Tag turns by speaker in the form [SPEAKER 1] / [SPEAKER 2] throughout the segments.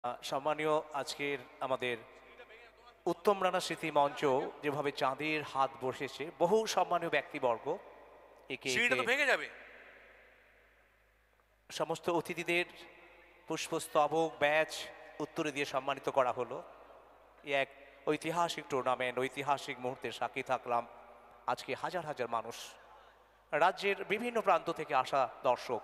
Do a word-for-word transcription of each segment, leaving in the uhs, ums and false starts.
[SPEAKER 1] আহ, সম্মানীয় আজকের আমাদের উত্তম রানা স্মৃতি মঞ্চ যেভাবে চাঁদের হাত বসেছে, বহু সম্মানীয় ব্যক্তিবর্গ একে
[SPEAKER 2] সিঁড়িটা
[SPEAKER 1] একে
[SPEAKER 2] তো ভেঙে যাবে।
[SPEAKER 1] সমস্ত অতিথিদের পুষ্পস্তবক ব্যাচ উত্তরে দিয়ে সম্মানিত করা হলো। এ এক ঐতিহাসিক টুর্নামেন্ট, ঐতিহাসিক মুহূর্তের সাক্ষী থাকলাম। আজকে হাজার হাজার মানুষ, রাজ্যের বিভিন্ন প্রান্ত থেকে আসা দর্শক।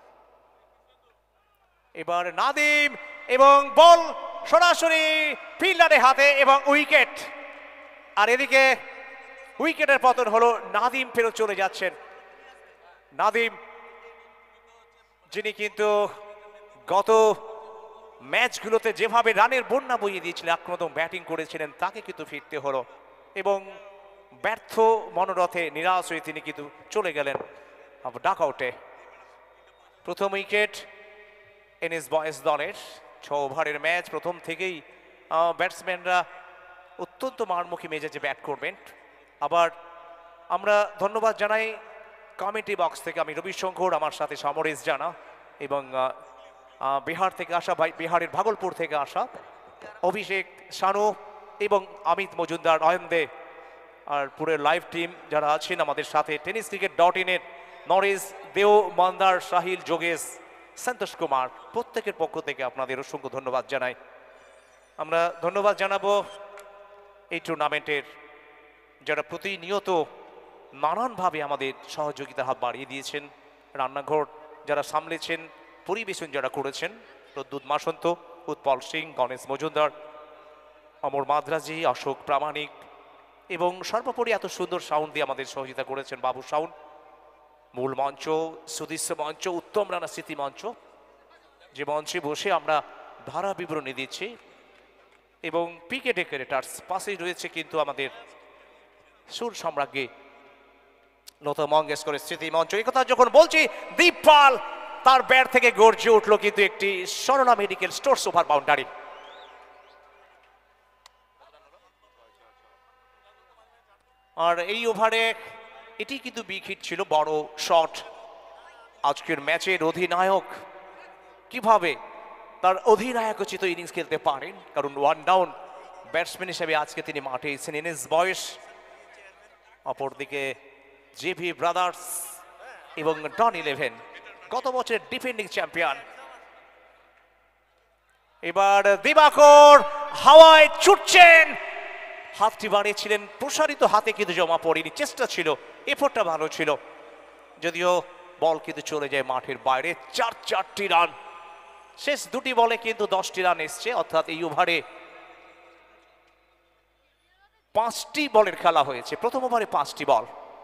[SPEAKER 1] এবার নাদিম এবং বল সরাসরি ফিল্ডারের হাতে এবং উইকেট। আর এদিকে উইকেটের পতন হলো, নাদিম ফেরত চলে যাচ্ছেন। নাদিম যিনি কিন্তু গত ম্যাচগুলোতে যেভাবে রানের বন্যা বইয়ে দিয়েছিলেন, আক্রমণ ব্যাটিং করেছিলেন, তাকে কিন্তু ফিরতে হলো এবং ব্যর্থ মনোরথে নিরাশ হয়ে তিনি কিন্তু চলে গেলেন ডাক আউটে। প্রথম উইকেট এনএস বয়েজ দলের। ছ ওভারের ম্যাচ, প্রথম থেকেই ব্যাটসম্যানরা অত্যন্ত মারমুখী মেজাজে ব্যাট করবেন। আবার আমরা ধন্যবাদ জানাই কমিটি বক্স থেকে, আমি রবিশঙ্কর, আমার সাথে সমরেশ জানা এবং বিহার থেকে আসা, বিহারের ভাগলপুর থেকে আসা অভিষেক শানু এবং অমিত মজুমদার, অয়ন্দে, আর পুরো লাইভ টিম যারা আছেন আমাদের সাথে, টেনিস ক্রিকেট ডট ইনের নরেশ, দেও, মন্দার, সাহিল, যোগেশ, সন্তোষ কুমার, প্রত্যেকের পক্ষ থেকে আপনাদের অসংখ্য ধন্যবাদ জানাই। আমরা ধন্যবাদ জানাবো এই টুর্নামেন্টের যারা প্রতিনিয়ত নানানভাবে আমাদের সহযোগিতার হাত বাড়িয়ে দিয়েছেন, রান্নাঘর যারা সামলেছেন, পরিবেশন যারা করেছেন, প্রদ্যুৎ মাসন্ত, উৎপল সিং, গণেশ মজুমদার, অমর মাদ্রাজি, অশোক প্রামাণিক এবং সর্বোপরি এত সুন্দর সাউন্ড দিয়ে আমাদের সহযোগিতা করেছেন বাবু সাউন্ড। মূল মঞ্চ, সুদৃশ্য মঞ্চ, উত্তম রানা স্মৃতি মঞ্চ, যে মঞ্চে বসে আমরা ধারা বিবরণী দিচ্ছি এবং পিকে ডেকোরেটার্স পাশেই রয়েছে কিন্তু আমাদের সুর সম্রাজ্ঞী লতা মঙ্গেশকরের স্মৃতি মঞ্চ। এই কথা যখন বলছি, দীপ পাল তার ব্যাট থেকে গর্জে উঠল কিন্তু একটি Sarala medical stores over boundary. আর এই ওভারে এটি কিন্তু বিগ হিট ছিল, বড় শট। আজকের ম্যাচের অধিনায়ক কিভাবে তার অধিনায়কোচিত ইনিংস খেলতে পারেন, কারণ ওয়ান ডাউন ব্যাটসম্যান হিসেবে আজকে তিনি মাঠে এসেছেন। এনএস বয়েস, অপরদিকে জেভি ব্রাদার্স এবং ডন ইলেভেন, গত বছরের ডিফেন্ডিং চ্যাম্পিয়ন। এবার দিবাকর হাওয়ায় ছুটছেন, হাতটি বাড়িয়েছিলেন, প্রসারিত হাতে কিন্তু জমা পড়েনি, চেষ্টা ছিল, এফোর্টটা ভালো ছিল, যদিও বল কিন্তু চলে যায় মাঠের বাইরে। চার চারটি রান, শেষ দুটি বলে কিন্তু দশটি রান এসছে, অর্থাৎ এই ওভারে পাঁচটি বলের খেলা হয়েছে, প্রথম ওভারে পাঁচটি বল।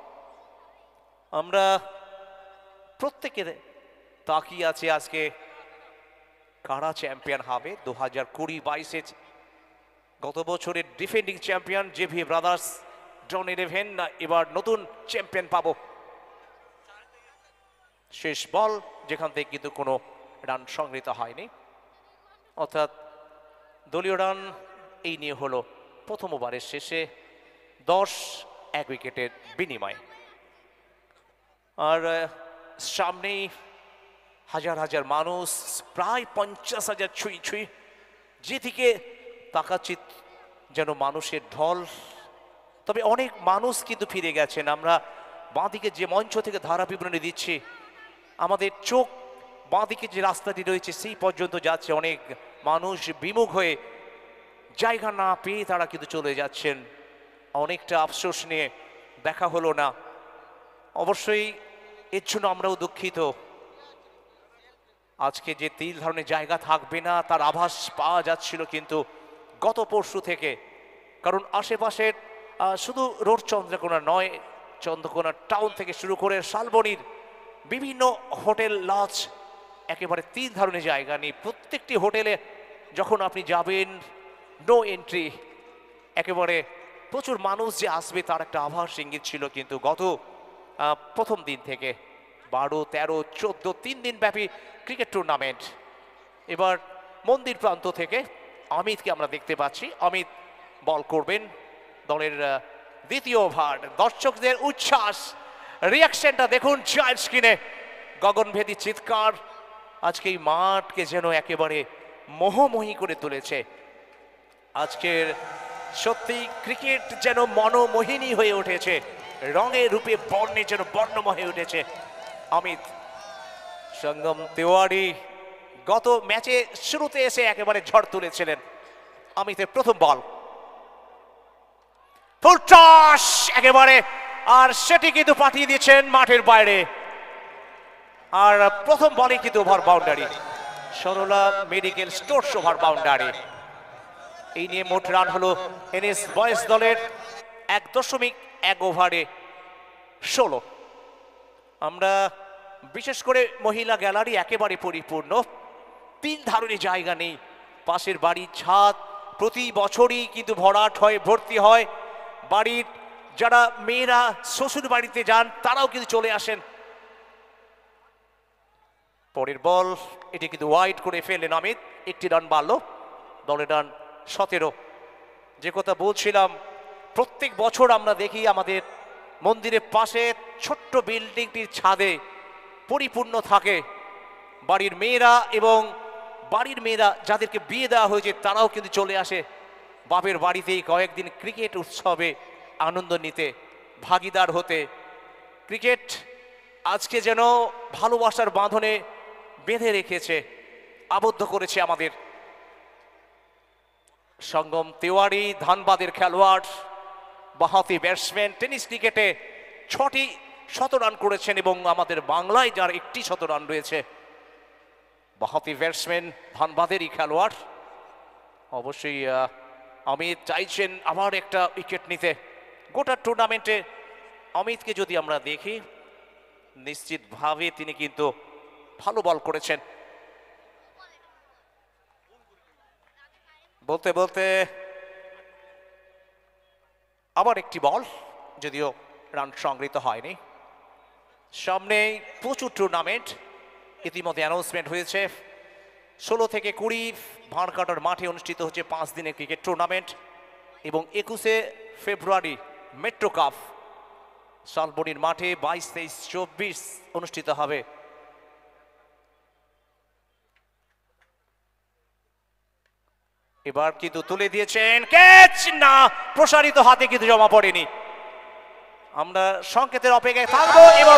[SPEAKER 1] আমরা প্রত্যেকে তাকিয়ে আছে আজকে কারা চ্যাম্পিয়ন হবে দু হাজার কুড়ি বাইশে। গত বছরের defending champion JV brothers, Don eleven, এবার নতুন চ্যাম্পিয়ন পাবো। শেষ বল যেখান থেকে কিন্তু কোনো রান সংগৃহীত হয়নি, অর্থাৎ দলীয় রান এই নিয়ে হলো প্রথম ওভারের শেষে দশ এক উইকেটের বিনিময়। আর সামনেই হাজার হাজার মানুষ, প্রায় পঞ্চাশ হাজার ছুঁই ছুঁই, যেদিকে তাকাচ্ছি যেন মানুষের ঢল। তবে অনেক মানুষ কিন্তু ফিরে গেছেন। আমরা বাঁদিকে যে মঞ্চ থেকে ধারা বিবরণী দিচ্ছি, আমাদের চোখ বাঁদিকে যে রাস্তাটি রয়েছে সেই পর্যন্ত যাচ্ছে, অনেক মানুষ বিমুখ হয়ে জায়গা না পেয়ে তারা কিন্তু চলে যাচ্ছেন, অনেকটা আফসোস নিয়ে দেখা হলো না। অবশ্যই এর জন্য আমরাও দুঃখিত। আজকে যে তিন ধরনের জায়গা থাকবে না তার আভাস পাওয়া যাচ্ছিল কিন্তু গত পরশু থেকে, কারণ আশেপাশের শুধু রোড চন্দ্রকোনা নয়, চন্দ্রকোনা টাউন থেকে শুরু করে শালবনির বিভিন্ন হোটেল লজ, একেবারে তিন ধরনের জায়গা নেই। প্রত্যেকটি হোটেলে যখন আপনি যাবেন, নো এন্ট্রি, একেবারে প্রচুর মানুষ যে আসবে তার একটা আভাস ইঙ্গিত ছিল কিন্তু গত প্রথম দিন থেকে। বারো তেরো চোদ্দো তিন দিন ব্যাপী ক্রিকেট টুর্নামেন্ট। এবার মন্দির প্রান্ত থেকে অমিতকে আমরা দেখতে পাচ্ছি, অমিত বল করবেন দলের দ্বিতীয় ওভার। দর্শকদের উচ্ছ্বাস, রিয়াকশনটা দেখুন জয়েন্ট স্ক্রিনে, গগনভেদী চিৎকার। আজকে এই মাঠকে যেন একেবারে মোহময়ী করে তুলেছে। আজকের সত্যি ক্রিকেট যেন মনোমোহিনী হয়ে উঠেছে, রঙে রূপে বর্ণে যেন বর্ণময় হয়ে উঠেছে। অমিত সঙ্গম তেওয়ারি গত ম্যাচে শুরুতে এসে একেবারে ঝড় তুলেছিলেন। অমিতের প্রথম বল ফুল টস একেবারে, আর সেটি কিন্তু পাঠিয়ে দিয়েছেন মাঠের বাইরে। আর প্রথম বলে কিন্তু over boundary, Sarala medical stores over boundary. এই নিয়ে মোট রান হলো এনএস বয়েজ দলের এক দশমিক এক ওভারে ষোলো। আমরা বিশেষ করে মহিলা গ্যালারি একেবারে পরিপূর্ণ, তিন ধারণে জায়গা নেই। পাশের বাড়ির ছাদ প্রতি বছরই কিন্তু ভরাট হয়, ভর্তি হয়। বাড়ির যারা মেয়েরা শ্বশুর বাড়িতে যান তারাও কিন্তু চলে আসেন। পরের বল এটি কিন্তু ওয়াইড করে ফেললেন অমিত, একটি রান বাড়ল, দলের রান সতেরো। যে কথা বলছিলাম, প্রত্যেক বছর আমরা দেখি আমাদের মন্দিরের পাশে ছোট্ট বিল্ডিংটির ছাদে পরিপূর্ণ থাকে বাড়ির মেয়েরা, এবং বাড়ির মেয়েরা যাদেরকে বিয়ে দেওয়া হয়েছে তারাও কিন্তু চলে আসে বাপের বাড়িতেই কয়েকদিন ক্রিকেট উৎসবে আনন্দ নিতে, ভাগিদার হতে। ক্রিকেট আজকে যেন ভালোবাসার বাঁধনে বেঁধে রেখেছে, আবদ্ধ করেছে আমাদের। সঙ্গম তেওয়ারি ধানবাদের খেলোয়াড়, বাঁহাতি ব্যাটসম্যান, টেনিস ক্রিকেটে ছটি শত রান করেছেন এবং আমাদের বাংলায় যার একটি শত রান রয়েছে। বাঁহাতি ব্যাটসম্যান, ধানবাদেরই খেলোয়াড়। অবশ্যই অমিত চাইছেন আবার একটা উইকেট নিতে। গোটা টুর্নামেন্টে অমিতকে যদি আমরা দেখি, নিশ্চিতভাবে তিনি কিন্তু ভালো বল করেছেন। বলতে বলতে আবার একটি বল, যদিও রান সংগৃহীত হয়নি। সামনে প্রচুর টুর্নামেন্ট ইতিমধ্যে অ্যানাউন্সমেন্ট হয়েছে। ষোলো থেকে কুড়ি ভাঁড়কাটার মাঠে অনুষ্ঠিত হচ্ছে পাঁচ দিনের ক্রিকেট টুর্নামেন্ট, এবং একুশে ফেব্রুয়ারি মেট্রো কাপ শালবনির মাঠে বাইশ তেইশ চব্বিশ অনুষ্ঠিত হবে। এবার কিন্তু তুলে দিয়েছেন, ক্যাচ না, প্রসারিত হাতে কিন্তু জমা পড়েনি। আমরা সংকেতের অপেক্ষায় থাকবো এবং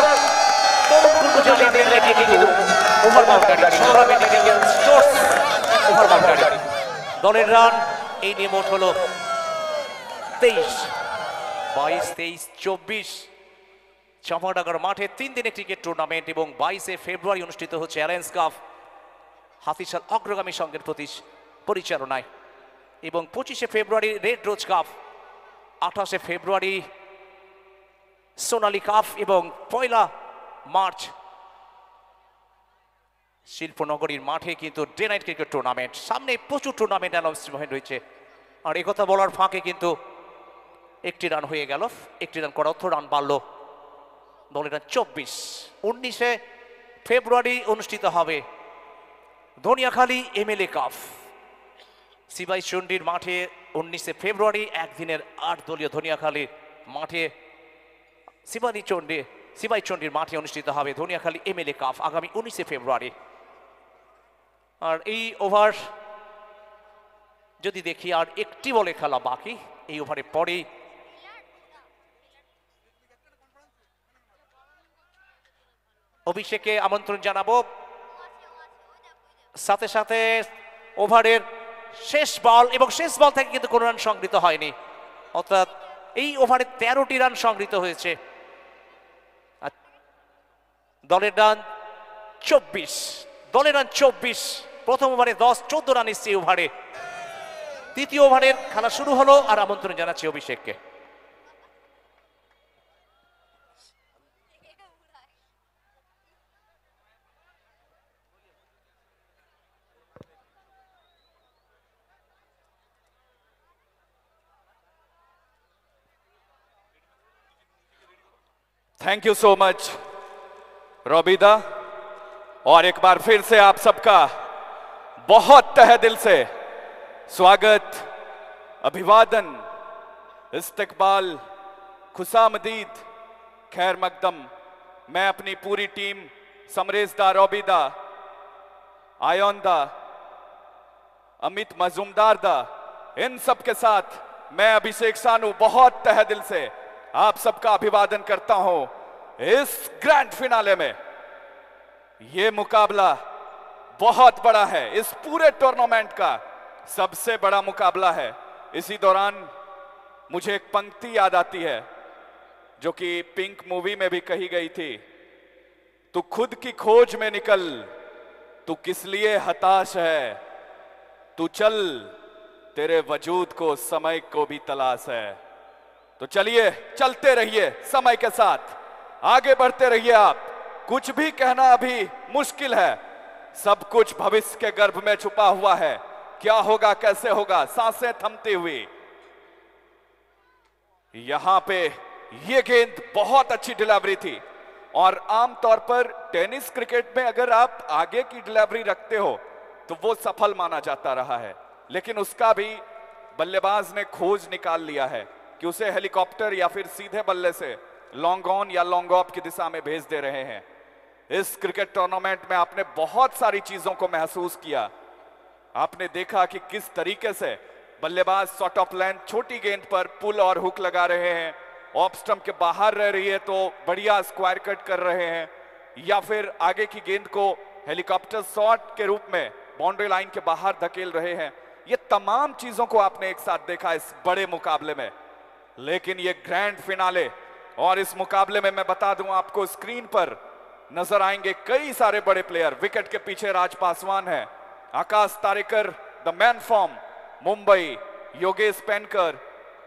[SPEAKER 1] দলের রান এই নিয়ে মোট হলো তেইশ। বাইশ তেইশ চব্বিশ চাঁপাডাঙ্গার মাঠে তিন দিনের ক্রিকেট টুর্নামেন্ট, এবং বাইশে ফেব্রুয়ারি অনুষ্ঠিত হচ্ছে অ্যারেঞ্জ কাপ হাতিশাল অগ্রগামী সংঘের প্রতি পরিচালনায়, এবং পঁচিশে ফেব্রুয়ারি রেড রোজ কাপ, আঠাশে ফেব্রুয়ারি সোনালী কাপ, এবং পয়লা মার্চ শিল্পনগরীর মাঠে কিন্তু ডে নাইট ক্রিকেট টুর্নামেন্ট। সামনে প্রচুর টুর্নামেন্ট অ্যানাউন্সমেন্ট রয়েছে। আর একথা বলার ফাঁকে কিন্তু একটি রান হয়ে গেল, একটি রান করা অর্থ রান বাড়ল। দলের রান চব্বিশ। উনিশে ফেব্রুয়ারি অনুষ্ঠিত হবে ধনিয়াখালী এমএলএ কাপ সিবাই চন্ডির মাঠে। উনিশে ফেব্রুয়ারি একদিনের আট দলীয় ধনিয়াখালী মাঠে শিবানী চন্ডী সিবাই চন্ডির মাঠে অনুষ্ঠিত হবে ধনিয়াখালী এমএলএ কাপ আগামী উনিশে ফেব্রুয়ারি। আর এই ওভার যদি দেখি, আর একটি বলে খেলা বাকি, এই ওভারে পরেই অভিষেকে আমন্ত্রণ জানাবো। সাথে সাথে ওভারের শেষ বল, এবং শেষ বল থেকে কিন্তু কোনো রান সংগৃহীত হয়নি, অর্থাৎ এই ওভারে তেরোটি রান সংগৃহীত হয়েছে। দলের রান চব্বিশ, দলের রান চব্বিশ। প্রথম ওভারে দশ, চোদ্দ রান এসছে এই ওভারে। তৃতীয় ওভারের খেলা শুরু হলো, আর আমন্ত্রণ জানাচ্ছি অভিষেককে।
[SPEAKER 2] थैंक यू सो मच रोबिदा, और एक बार फिर से आप सबका बहुत तहे दिल से स्वागत, अभिवादन, इस्तकबाल, खुशामदीद, खैर मकदम। मैं अपनी पूरी टीम समरेशदा, रोबिदा, आयोनदा, अमित मजूमदार दा, इन सब के साथ मैं अभिषेक सानू बहुत तहे दिल से आप सबका अभिवादन करता हूं इस ग्रैंड फिनाले में। यह मुकाबला बहुत बड़ा है, इस पूरे टूर्नामेंट का सबसे बड़ा मुकाबला है। इसी दौरान मुझे एक पंक्ति याद आती है जो कि पिंक मूवी में भी कही गई थी, तू खुद की खोज में निकल, तू किस लिए हताश है, तू चल, तेरे वजूद को समय को भी तलाश है। तो चलिए चलते रहिए समय के साथ, आगे बढ़ते रहिए आप। कुछ भी कहना अभी मुश्किल है, सब कुछ भविष्य के गर्भ में छुपा हुआ है। क्या होगा कैसे होगा, सांसें थमती हुई। यहां पे ये गेंद बहुत अच्छी डिलीवरी थी और आमतौर पर टेनिस क्रिकेट में अगर आप आगे की डिलीवरी रखते हो तो वो सफल माना जाता रहा है, लेकिन उसका भी बल्लेबाज ने खोज निकाल लिया है कि उसे हेलीकॉप्टर या फिर सीधे बल्ले से लॉन्ग ऑन या लॉन्ग ऑफ की दिशा में भेज दे रहे हैं। इस क्रिकेट टूर्नामेंट में आपने बहुत सारी चीजों को महसूस किया। आपने देखा कि किस तरीके से बल्लेबाज शॉर्ट ऑफ लेंथ छोटी गेंद पर पुल और हुक लगा रहे हैं, ऑफ स्टंप के बाहर रह रही है तो बढ़िया स्क्वायर कट कर रहे हैं, या फिर आगे की गेंद को हेलीकॉप्टर शॉट के रूप में बाउंड्री लाइन के बाहर धकेल रहे हैं। ये तमाम चीजों को आपने एक साथ देखा इस बड़े मुकाबले में। लेकिन ये ग्रैंड फिनाले, और इस मुकाबले में मैं बता दूं आपको, स्क्रीन पर नजर आएंगे कई सारे बड़े प्लेयर। विकेट के पीछे राज पासवान है, Akash Tarekar the man from Mumbai, Yogesh Penkar.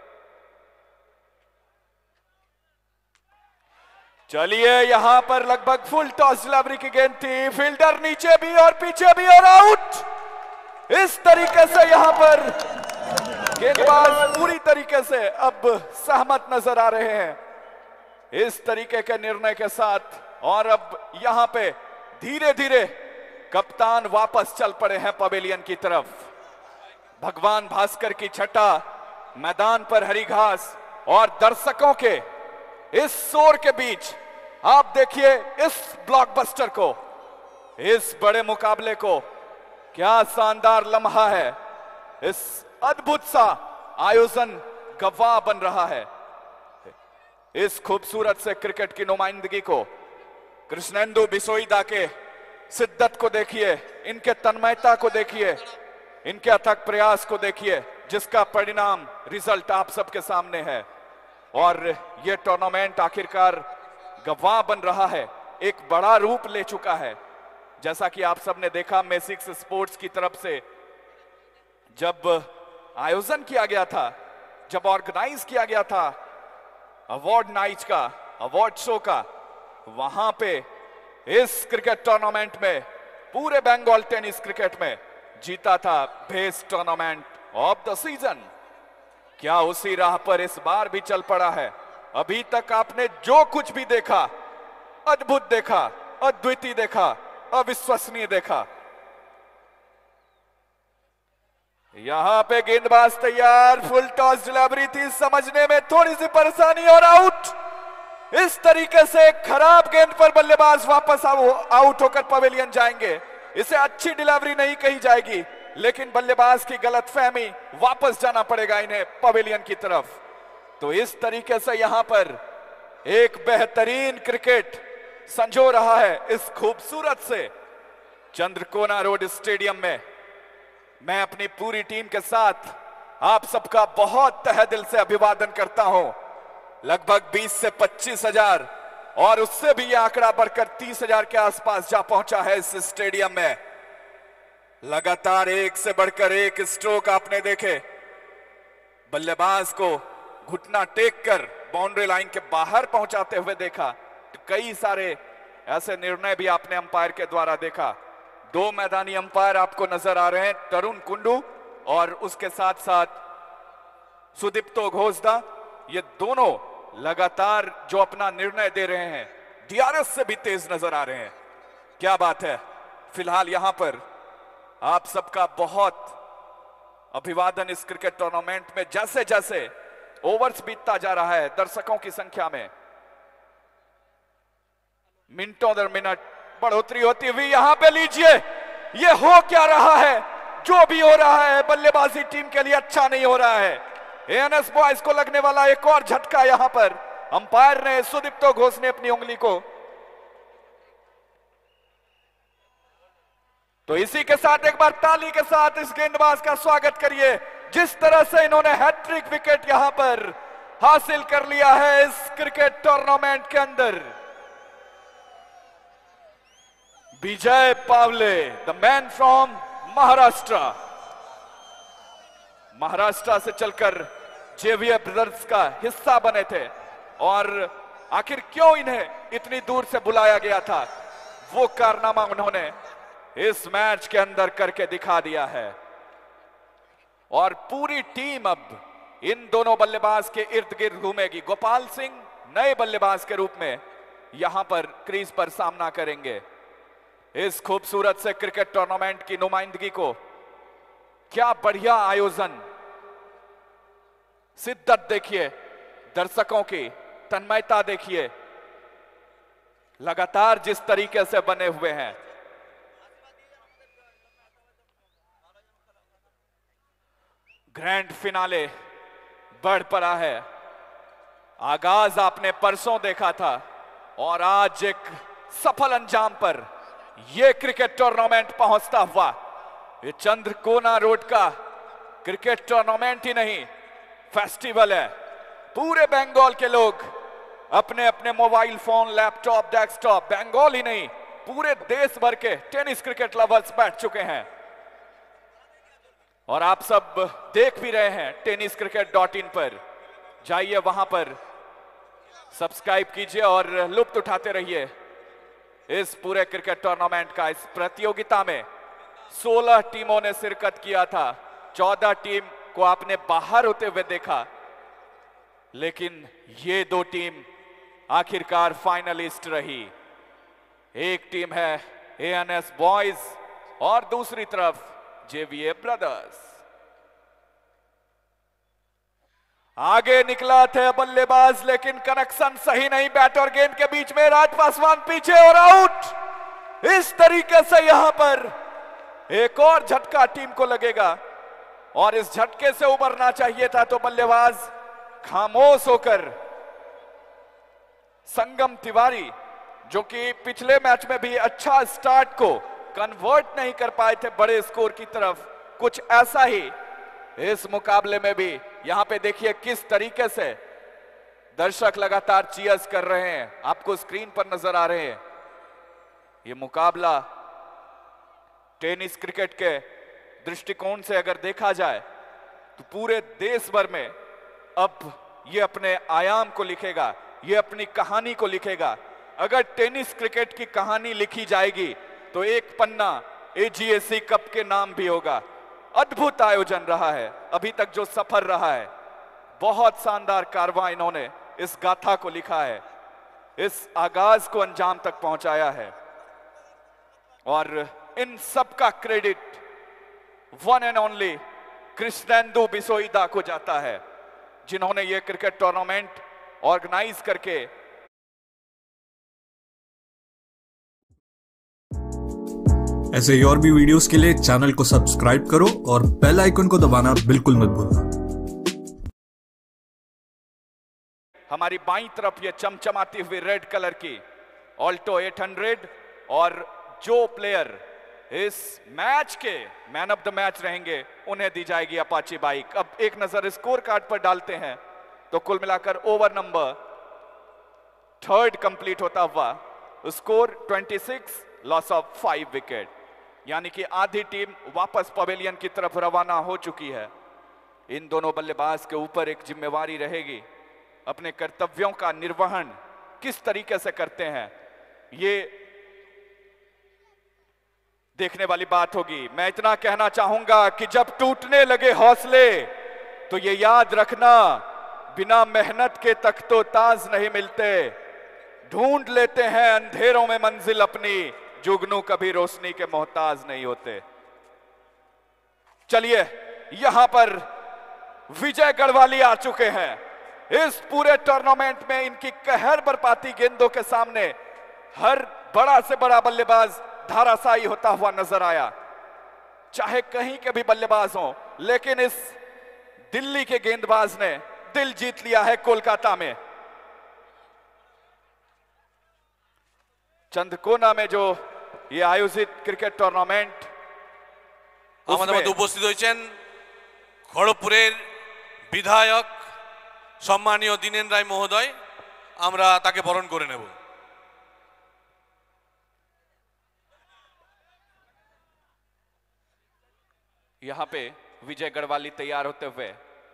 [SPEAKER 2] चलिए यहां पर लगभग फुल टॉस डिलीवरी की गेंद थी, फील्डर नीचे भी और पीछे भी और आउट। इस तरीके से यहां पर गेंदबाज पूरी तरीके से अब सहमत नजर आ रहे हैं इस तरीके के निर्णय के साथ। और अब यहां पे धीरे धीरे कप्तान वापस चल पड़े हैं पवेलियन की तरफ। भगवान भास्कर की छटा, मैदान पर हरी घास और दर्शकों के इस शोर के बीच आप देखिए इस ब्लॉकबस्टर को, इस बड़े मुकाबले को। क्या शानदार लम्हा है, इस अद्भुत सा आयोजन गवाह बन रहा है। इस खूबसूरत से क्रिकेट की नुमाइंदगी को कृष्णेंदु बिसोईदा के शिद्दत को देखिए, इनके तन्मयता को देखिए, इनके अथक प्रयास को देखिए, जिसका परिणाम रिजल्ट आप सबके सामने है। और यह टूर्नामेंट आखिरकार गवाह बन रहा है, एक बड़ा रूप ले चुका है। जैसा कि आप सबने देखा मेसिक्स स्पोर्ट्स की तरफ से जब आयोजन किया गया था, जब ऑर्गेनाइज किया गया था अवार्ड नाइट का, अवार्ड शो का, वहां पे इस क्रिकेट टूर्नामेंट में, पूरे बंगाल टेनिस क्रिकेट में जीता था best tournament of the season. क्या उसी राह पर इस बार भी चल पड़ा है? अभी तक आपने जो कुछ भी देखा, अद्भुत देखा, अद्वितीय देखा, अविश्वसनीय देखा। यहां पे गेंदबाज तैयार, फुल टॉस डिलीवरी थी, समझने में थोड़ी सी परेशानी और आउट। इस तरीके से खराब गेंद पर बल्लेबाज वापस आउट होकर पवेलियन जाएंगे। इसे अच्छी डिलीवरी नहीं कही जाएगी, लेकिन बल्लेबाज की गलतफहमी, वापस जाना पड़ेगा इन्हें पवेलियन की तरफ। तो इस तरीके से यहां पर एक बेहतरीन क्रिकेट संजो रहा है इस खूबसूरत से चंद्रकोना रोड स्टेडियम में। मैं अपनी पूरी टीम के साथ आप सबका बहुत तहे दिल से अभिवादन करता हूं। लगभग बीस से पच्चीस हजार और उससे भी यह आंकड़ा बढ़कर तीस हजार के आसपास जा पहुंचा है इस स्टेडियम में। लगातार एक से बढ़कर एक स्ट्रोक आपने देखे। बल्लेबाज को घुटना टेक कर बाउंड्री लाइन के बाहर पहुंचाते हुए देखा। तो कई सारे ऐसे निर्णय भी आपने अंपायर के द्वारा देखा। दो मैदानी अंपायर आपको नजर आ रहे हैं, तरुण कुंडू और उसके साथ साथ सुदीप्तो घोषदा। ये दोनों लगातार जो अपना निर्णय दे रहे हैं, डीआरएस से भी तेज नजर आ रहे हैं। क्या बात है। फिलहाल यहां पर आप सबका बहुत अभिवादन इस क्रिकेट टूर्नामेंट में। जैसे जैसे ओवर्स बीतता जा रहा है, दर्शकों की संख्या में मिनटों दर मिनट बढ़ोतरी होती हुई, यहां पे लीजिए, ये हो क्या रहा है। जो भी हो रहा है बल्लेबाजी टीम के लिए अच्छा नहीं हो रहा है। एएनएस बॉयज को लगने वाला एक और झटका यहां पर। अंपायर ने सुदीप्तो घोष ने अपनी उंगली को, तो इसी के साथ एक बार ताली के साथ इस गेंदबाज का स्वागत करिए। जिस तरह से इन्होंने हैट्रिक विकेट यहां पर हासिल कर लिया है इस क्रिकेट टूर्नामेंट के अंदर। Vijay Pawle, the man from Maharashtra, Maharashtra से चलकर जेवीआर ब्रदर्स का हिस्सा बने थे और आखिर क्यों इन्हें इतनी दूर से बुलाया गया था, वो कारनामा उन्होंने इस मैच के अंदर करके दिखा दिया है। और पूरी टीम अब इन दोनों बल्लेबाज के इर्द गिर्द घूमेगी। गोपाल सिंह नए बल्लेबाज के रूप में यहां पर क्रीज पर सामना करेंगे। इस खूबसूरत से क्रिकेट टूर्नामेंट की नुमाइंदगी को, क्या बढ़िया आयोजन, शिद्दत देखिए, दर्शकों की तन्मयता देखिए, लगातार जिस तरीके से बने हुए हैं। ग्रैंड फिनाले बढ़ पड़ा है। आगाज आपने परसों देखा था और आज एक सफल अंजाम पर यह क्रिकेट टूर्नामेंट पहुंचता हुआ। ये चंद्रकोना रोड का क्रिकेट टूर्नामेंट ही नहीं, फेस्टिवल है। पूरे बंगाल के लोग अपने अपने mobile phone, laptop, desktop, Bengal ही नहीं पूरे देश भर के टेनिस क्रिकेट लवर्स बैठ चुके हैं और आप सब देख भी रहे हैं टेनिस क्रिकेट डॉट इन पर। जाइए वहां पर सब्सक्राइब कीजिए और लुत्फ उठाते रहिए इस पूरे क्रिकेट टूर्नामेंट का। इस प्रतियोगिता में सोलह टीमों ने शिरकत किया था। चौदह टीम को आपने बाहर होते हुए देखा, लेकिन ये दो टीम आखिरकार फाइनलिस्ट रही। एक टीम है एएनएस बॉयज और दूसरी तरफ जेवीआर ब्रदर्स। आगे निकला थे बल्लेबाज, लेकिन कनेक्शन सही नहीं बैट और गेंद के बीच में। राज पासवान पीछे और आउट। इस तरीके से यहां पर एक और झटका टीम को लगेगा और इस झटके से उबरना चाहिए था तो बल्लेबाज खामोश होकर संगम तिवारी, जो कि पिछले मैच में भी अच्छा स्टार्ट को कन्वर्ट नहीं कर पाए थे बड़े स्कोर की तरफ, कुछ ऐसा ही इस मुकाबले में भी। यहां पे देखिए किस तरीके से दर्शक लगातार चीयर्स कर रहे हैं, आपको स्क्रीन पर नजर आ रहे हैं। ये मुकाबला टेनिस क्रिकेट के दृष्टिकोण से अगर देखा जाए तो पूरे देश भर में अब ये अपने आयाम को लिखेगा, ये अपनी कहानी को लिखेगा। अगर टेनिस क्रिकेट की कहानी लिखी जाएगी तो एक पन्ना एजीएसी कप के नाम भी होगा। अद्भुत आयोजन रहा है अभी तक जो सफर रहा है, बहुत शानदार कारवां इन्होंने इस गाथा को लिखा है, इस आगाज को अंजाम तक पहुंचाया है और इन सबका credit one and only Krishnendu बिसोईदा को जाता है, जिन्होंने ये क्रिकेट टूर्नामेंट ऑर्गेनाइज करके
[SPEAKER 3] ऐसे ही और भी वीडियोस के लिए चैनल को सब्सक्राइब करो और बेल आइकन को दबाना बिल्कुल मत भूलना।
[SPEAKER 2] हमारी बाईं तरफ ये चमचमाती हुई रेड कलर की ऑल्टो आठ सौ और जो प्लेयर इस मैच के मैन ऑफ द मैच रहेंगे उन्हें दी जाएगी अपाची बाइक। अब एक नजर स्कोर कार्ड पर डालते हैं तो कुल मिलाकर ओवर नंबर थर्ड कंप्लीट होता हुआ स्कोर छब्बीस, लॉस ऑफ फाइव विकेट, यानी कि आधी टीम वापस पवेलियन की तरफ रवाना हो चुकी है। इन दोनों बल्लेबाज के ऊपर एक जिम्मेवारी रहेगी, अपने कर्तव्यों का निर्वहन किस तरीके से करते हैं ये देखने वाली बात होगी। मैं इतना कहना चाहूंगा कि जब टूटने लगे हौसले तो ये याद रखना, बिना मेहनत के तख्तो ताज नहीं मिलते। ढूंढ लेते हैं अंधेरों में मंजिल अपनी, जुगनू कभी रोशनी के मोहताज नहीं होते। चलिए यहां पर विजय गढ़वाली आ चुके हैं। इस पूरे टूर्नामेंट में इनकी कहर बरपाती गेंदों के सामने हर बड़ा से बड़ा बल्लेबाज धाराशायी होता हुआ नजर आया। चाहे कहीं के भी बल्लेबाज हों, लेकिन इस दिल्ली के गेंदबाज ने दिल जीत लिया है कोलकाता में। चंद्रकोना में जो ये आयोजित क्रिकेट टूर्नामेंट,
[SPEAKER 4] আমাদের মধ্যে উপস্থিত হয়েছেন খড়গপুরের বিধায়ক সম্মানীয় দীনেন রায় মহোদয়, আমরা তাকে বরণ করে নেব।
[SPEAKER 2] यहां पे विजय गढ़वाली तैयार होते हुए,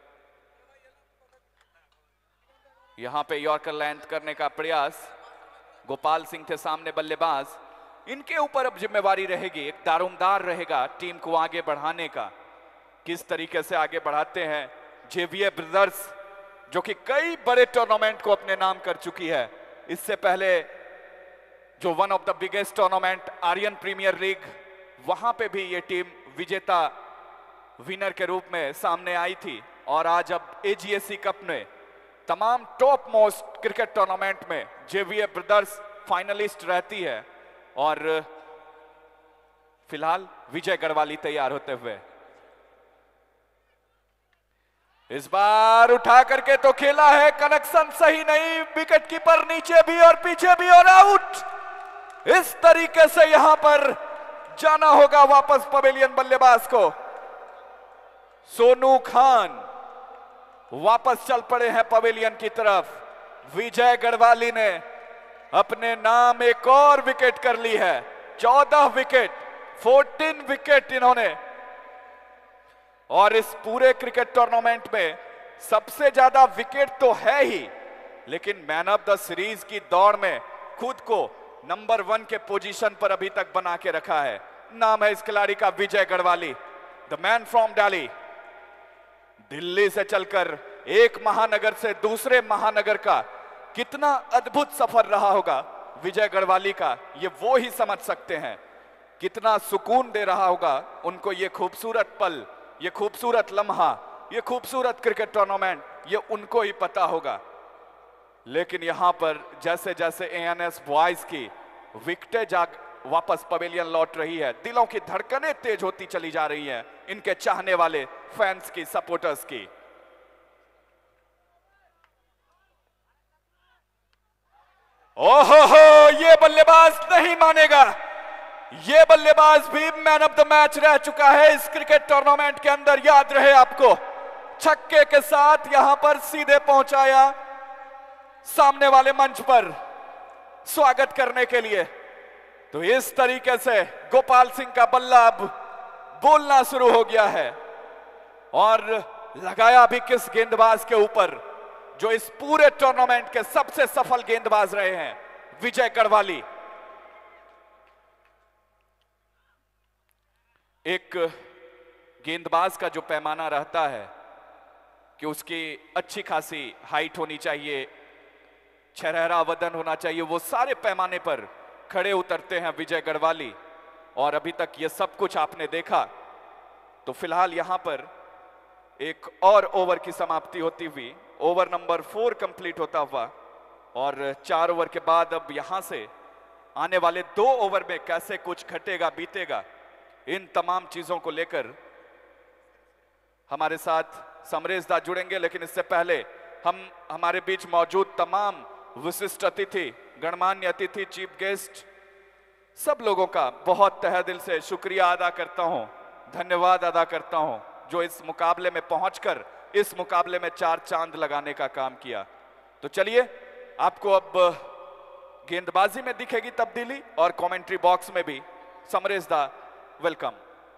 [SPEAKER 2] यहां पे यॉर्कर लेंथ करने का प्रयास, गोपाल सिंह थे सामने बल्लेबाज, इनके ऊपर अब जिम्मेवारी रहेगी, एक दारोमदार रहेगा टीम को आगे बढ़ाने का। किस तरीके से आगे बढ़ाते हैं जेवीए ब्रदर्स, जो कि कई बड़े टूर्नामेंट को अपने नाम कर चुकी है। इससे पहले जो one of the biggest tournament Aryan premier league, वहां पे भी ये टीम विजेता विनर के रूप में सामने आई थी, और आज अब एजीएससी कप में तमाम टॉप मोस्ट क्रिकेट टूर्नामेंट में जेवीए ब्रदर्स फाइनलिस्ट रहती है। और फिलहाल विजय गढ़वाली तैयार होते हुए, इस बार उठा करके तो खेला है, कनेक्शन सही नहीं, विकेट कीपर नीचे भी और पीछे भी और आउट। इस तरीके से यहां पर जाना होगा वापस पवेलियन बल्लेबाज को। सोनू खान वापस चल पड़े हैं पवेलियन की तरफ। विजय गढ़वाली ने अपने नाम एक और विकेट कर ली है, चौदह विकेट, चौदह विकेट इन्होंने। और इस पूरे क्रिकेट टूर्नामेंट में सबसे ज्यादा विकेट तो है ही, लेकिन मैन ऑफ द सीरीज की दौड़ में खुद को नंबर वन के पोजीशन पर अभी तक बना के रखा है। नाम है इस खिलाड़ी का Vijay Garhwali, the man from Delhi. Delhi से चलकर एक महानगर से दूसरे महानगर का कितना अद्भुत सफर रहा होगा विजय गढ़वाली का, ये वो ही समझ सकते हैं। कितना सुकून दे रहा होगा उनको ये खूबसूरत पल, ये खूबसूरत लम्हा, ये खूबसूरत क्रिकेट टूर्नामेंट, ये उनको ही पता होगा। लेकिन यहां पर जैसे जैसे एएनएस बॉयज की विकेटें जाग वापस पवेलियन लौट रही है, दिलों की धड़कनें तेज होती चली जा रही हैं इनके चाहने वाले फैंस की, सपोर्टर्स की। ओहो हो, ये बल्लेबाज नहीं मानेगा, ये बल्लेबाज भी मैन ऑफ द मैच रह चुका है इस क्रिकेट टूर्नामेंट के अंदर, याद रहे आपको। छक्के के साथ यहां पर सीधे पहुंचाया सामने वाले मंच पर स्वागत करने के लिए। तो इस तरीके से गोपाल सिंह का बल्ला अब बोलना शुरू हो गया है, और लगाया भी किस गेंदबाज के ऊपर, जो इस पूरे टूर्नामेंट के सबसे सफल गेंदबाज रहे हैं, विजय गढ़वाली। एक गेंदबाज का जो पैमाना रहता है कि उसकी अच्छी खासी हाइट होनी चाहिए, छरहरा वदन होना चाहिए, वो सारे पैमाने पर खड़े उतरते हैं विजय गढ़वाली। और अभी तक ये सब कुछ आपने देखा। तो फिलहाल यहां पर एक और ओवर की समाप्ति होती हुई, ओवर नंबर फोर कंप्लीट होता हुआ, और चार ओवर के बाद अब यहां से आने वाले दो ओवर में कैसे कुछ घटेगा बीतेगा, इन तमाम चीजों को लेकर हमारे साथ समरेश दा जुड़ेंगे। लेकिन इससे पहले हम हमारे बीच मौजूद तमाम विशिष्ट अतिथि, गणमान्य अतिथि, चीफ गेस्ट, सब लोगों का बहुत तहे दिल से शुक्रिया अदा करता हूं, धन्यवाद अदा करता हूं, जो इस मुकाबले में पहुंचकर इस मुकाबले में चार चांद लगाने का काम किया। तो चलिए, आपको अब गेंदबाजी में दिखेगी तब्दीली और कमेंट्री बॉक्स में भी। समरेश दा, वेलकम।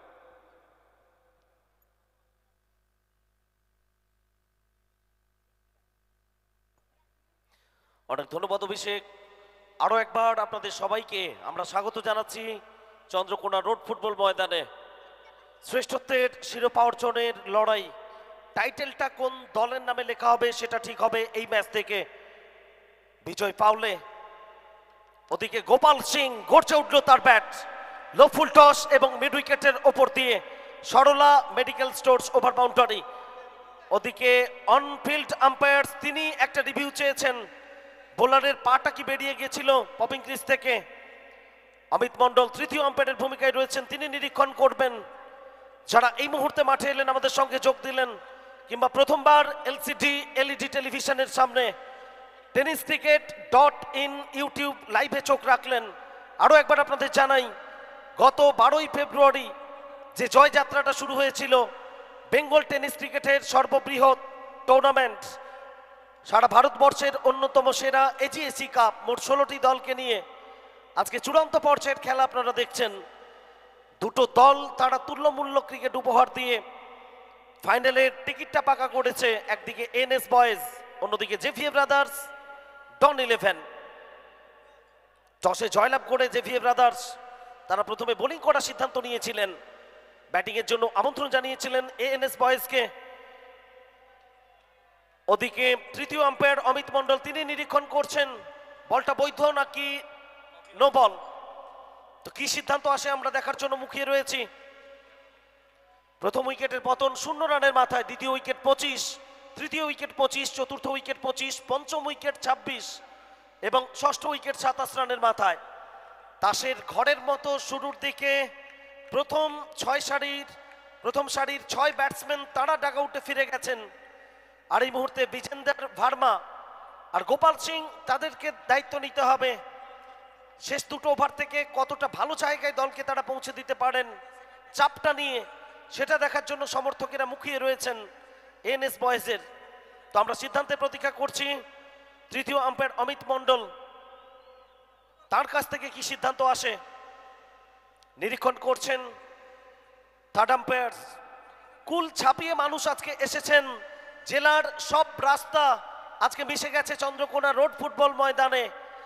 [SPEAKER 5] অনেক ধন্যবাদ অভিষেক। আরো একবার আপনাদের সবাইকে আমরা স্বাগত জানাচ্ছি চন্দ্রকোনা রোড ফুটবল ময়দানে। শ্রেষ্ঠত্বের শিরোপা অর্জনের লড়াই, টাইটেলটা কোন দলের নামে লেখা হবে সেটা ঠিক হবে এই ম্যাচ থেকে। বিজয় পাওলে, ওদিকে গোপাল সিং গড়ছে উঠল তার ব্যাট, লো ফুল টস এবং মিড উইকেটের ওপর দিয়ে Sarala medical stores over boundary. ওদিকে অনফিল্ড আম্পায়ার্স তিনি একটা রিভিউ চেয়েছেন, বোলারের পাটা কি বেরিয়ে গিয়েছিল পপিং ক্রিজ থেকে। অমিত মন্ডল তৃতীয় আম্পায়ারের ভূমিকায় রয়েছেন, তিনি নিরীক্ষণ করবেন। যারা এই মুহূর্তে মাঠে এলেন, আমাদের সঙ্গে যোগ দিলেন, কিংবা প্রথমবার এলসিডি এলইডি টেলিভিশনের সামনে tennis cricket dot in YouTube লাইভে চোখ রাখলেন, আরও একবার আপনাদের জানাই, গত বারোই ফেব্রুয়ারি যে জয়যাত্রাটা শুরু হয়েছিল বেঙ্গল টেনিস ক্রিকেটের সর্ববৃহৎ টুর্নামেন্ট, সারা ভারতবর্ষের অন্যতম সেরা এজিএসি কাপ, মোট ষোলোটি দলকে নিয়ে আজকে চূড়ান্ত পর্যায়ের খেলা আপনারা দেখছেন। দুটো দল তারা তুল্যমূল্য ক্রিকেট উপহার দিয়ে ফাইনালের টিকিটটা পাকা করেছে। একদিকে এনএস বয়েজ, অন্যদিকে জেভিয়ার ব্রাদার্স ডন ইলেভেন। টসে জয়লাভ করে জেভিয়ার ব্রাদার্স তারা প্রথমে বোলিং করার সিদ্ধান্ত নিয়েছিলেন, ব্যাটিংয়ের জন্য আমন্ত্রণ জানিয়েছিলেন এএনএস বয়েজকে। ওদিকে তৃতীয় আম্পায়ার অমিত মণ্ডল, তিনি নিরীক্ষণ করছেন বলটা বৈধ নাকি নো বল। তো কি সিদ্ধান্ত আসে আমরা দেখার জন্য মুখিয়ে রয়েছি। প্রথম উইকেটের পতন শূন্য রানের মাথায়, দ্বিতীয় উইকেট পঁচিশ, তৃতীয় উইকেট পঁচিশ, চতুর্থ উইকেট পঁচিশ, পঞ্চম উইকেট ছাব্বিশ এবং ষষ্ঠ উইকেট সাতাশ রানের মাথায়। তাসের ঘরের মতো শুরুর দিকে প্রথম ছয় সারির প্রথম সারির ছয় ব্যাটসম্যান তারা ডাগআউটে ফিরে গেছেন। আর এই মুহূর্তে বিজেন্দর ভার্মা আর গোপাল সিং তাদেরকে দায়িত্ব নিতে হবে শেষ দুটো ওভার থেকে কতটা ভালো জায়গায় দলকে তারা পৌঁছে দিতে পারেন চাপটা নিয়ে, সেটা দেখার জন্য সমর্থকেরা মুখিয়ে রয়েছেন এনএস বয়েজের। তো আমরা সিদ্ধান্তের প্রতীক্ষা করছি তৃতীয় আম্পায়ার অমিত মণ্ডল, তার কাছ থেকে কি সিদ্ধান্ত আসে নিরীক্ষণ করছেন থার্ড আম্পায়ার। কুল ছাপিয়ে মানুষ আজকে এসেছেন, জেলার সব রাস্তা আজকে মিশে গেছে চন্দ্রকোনা রোড ফুটবল ময়দানে।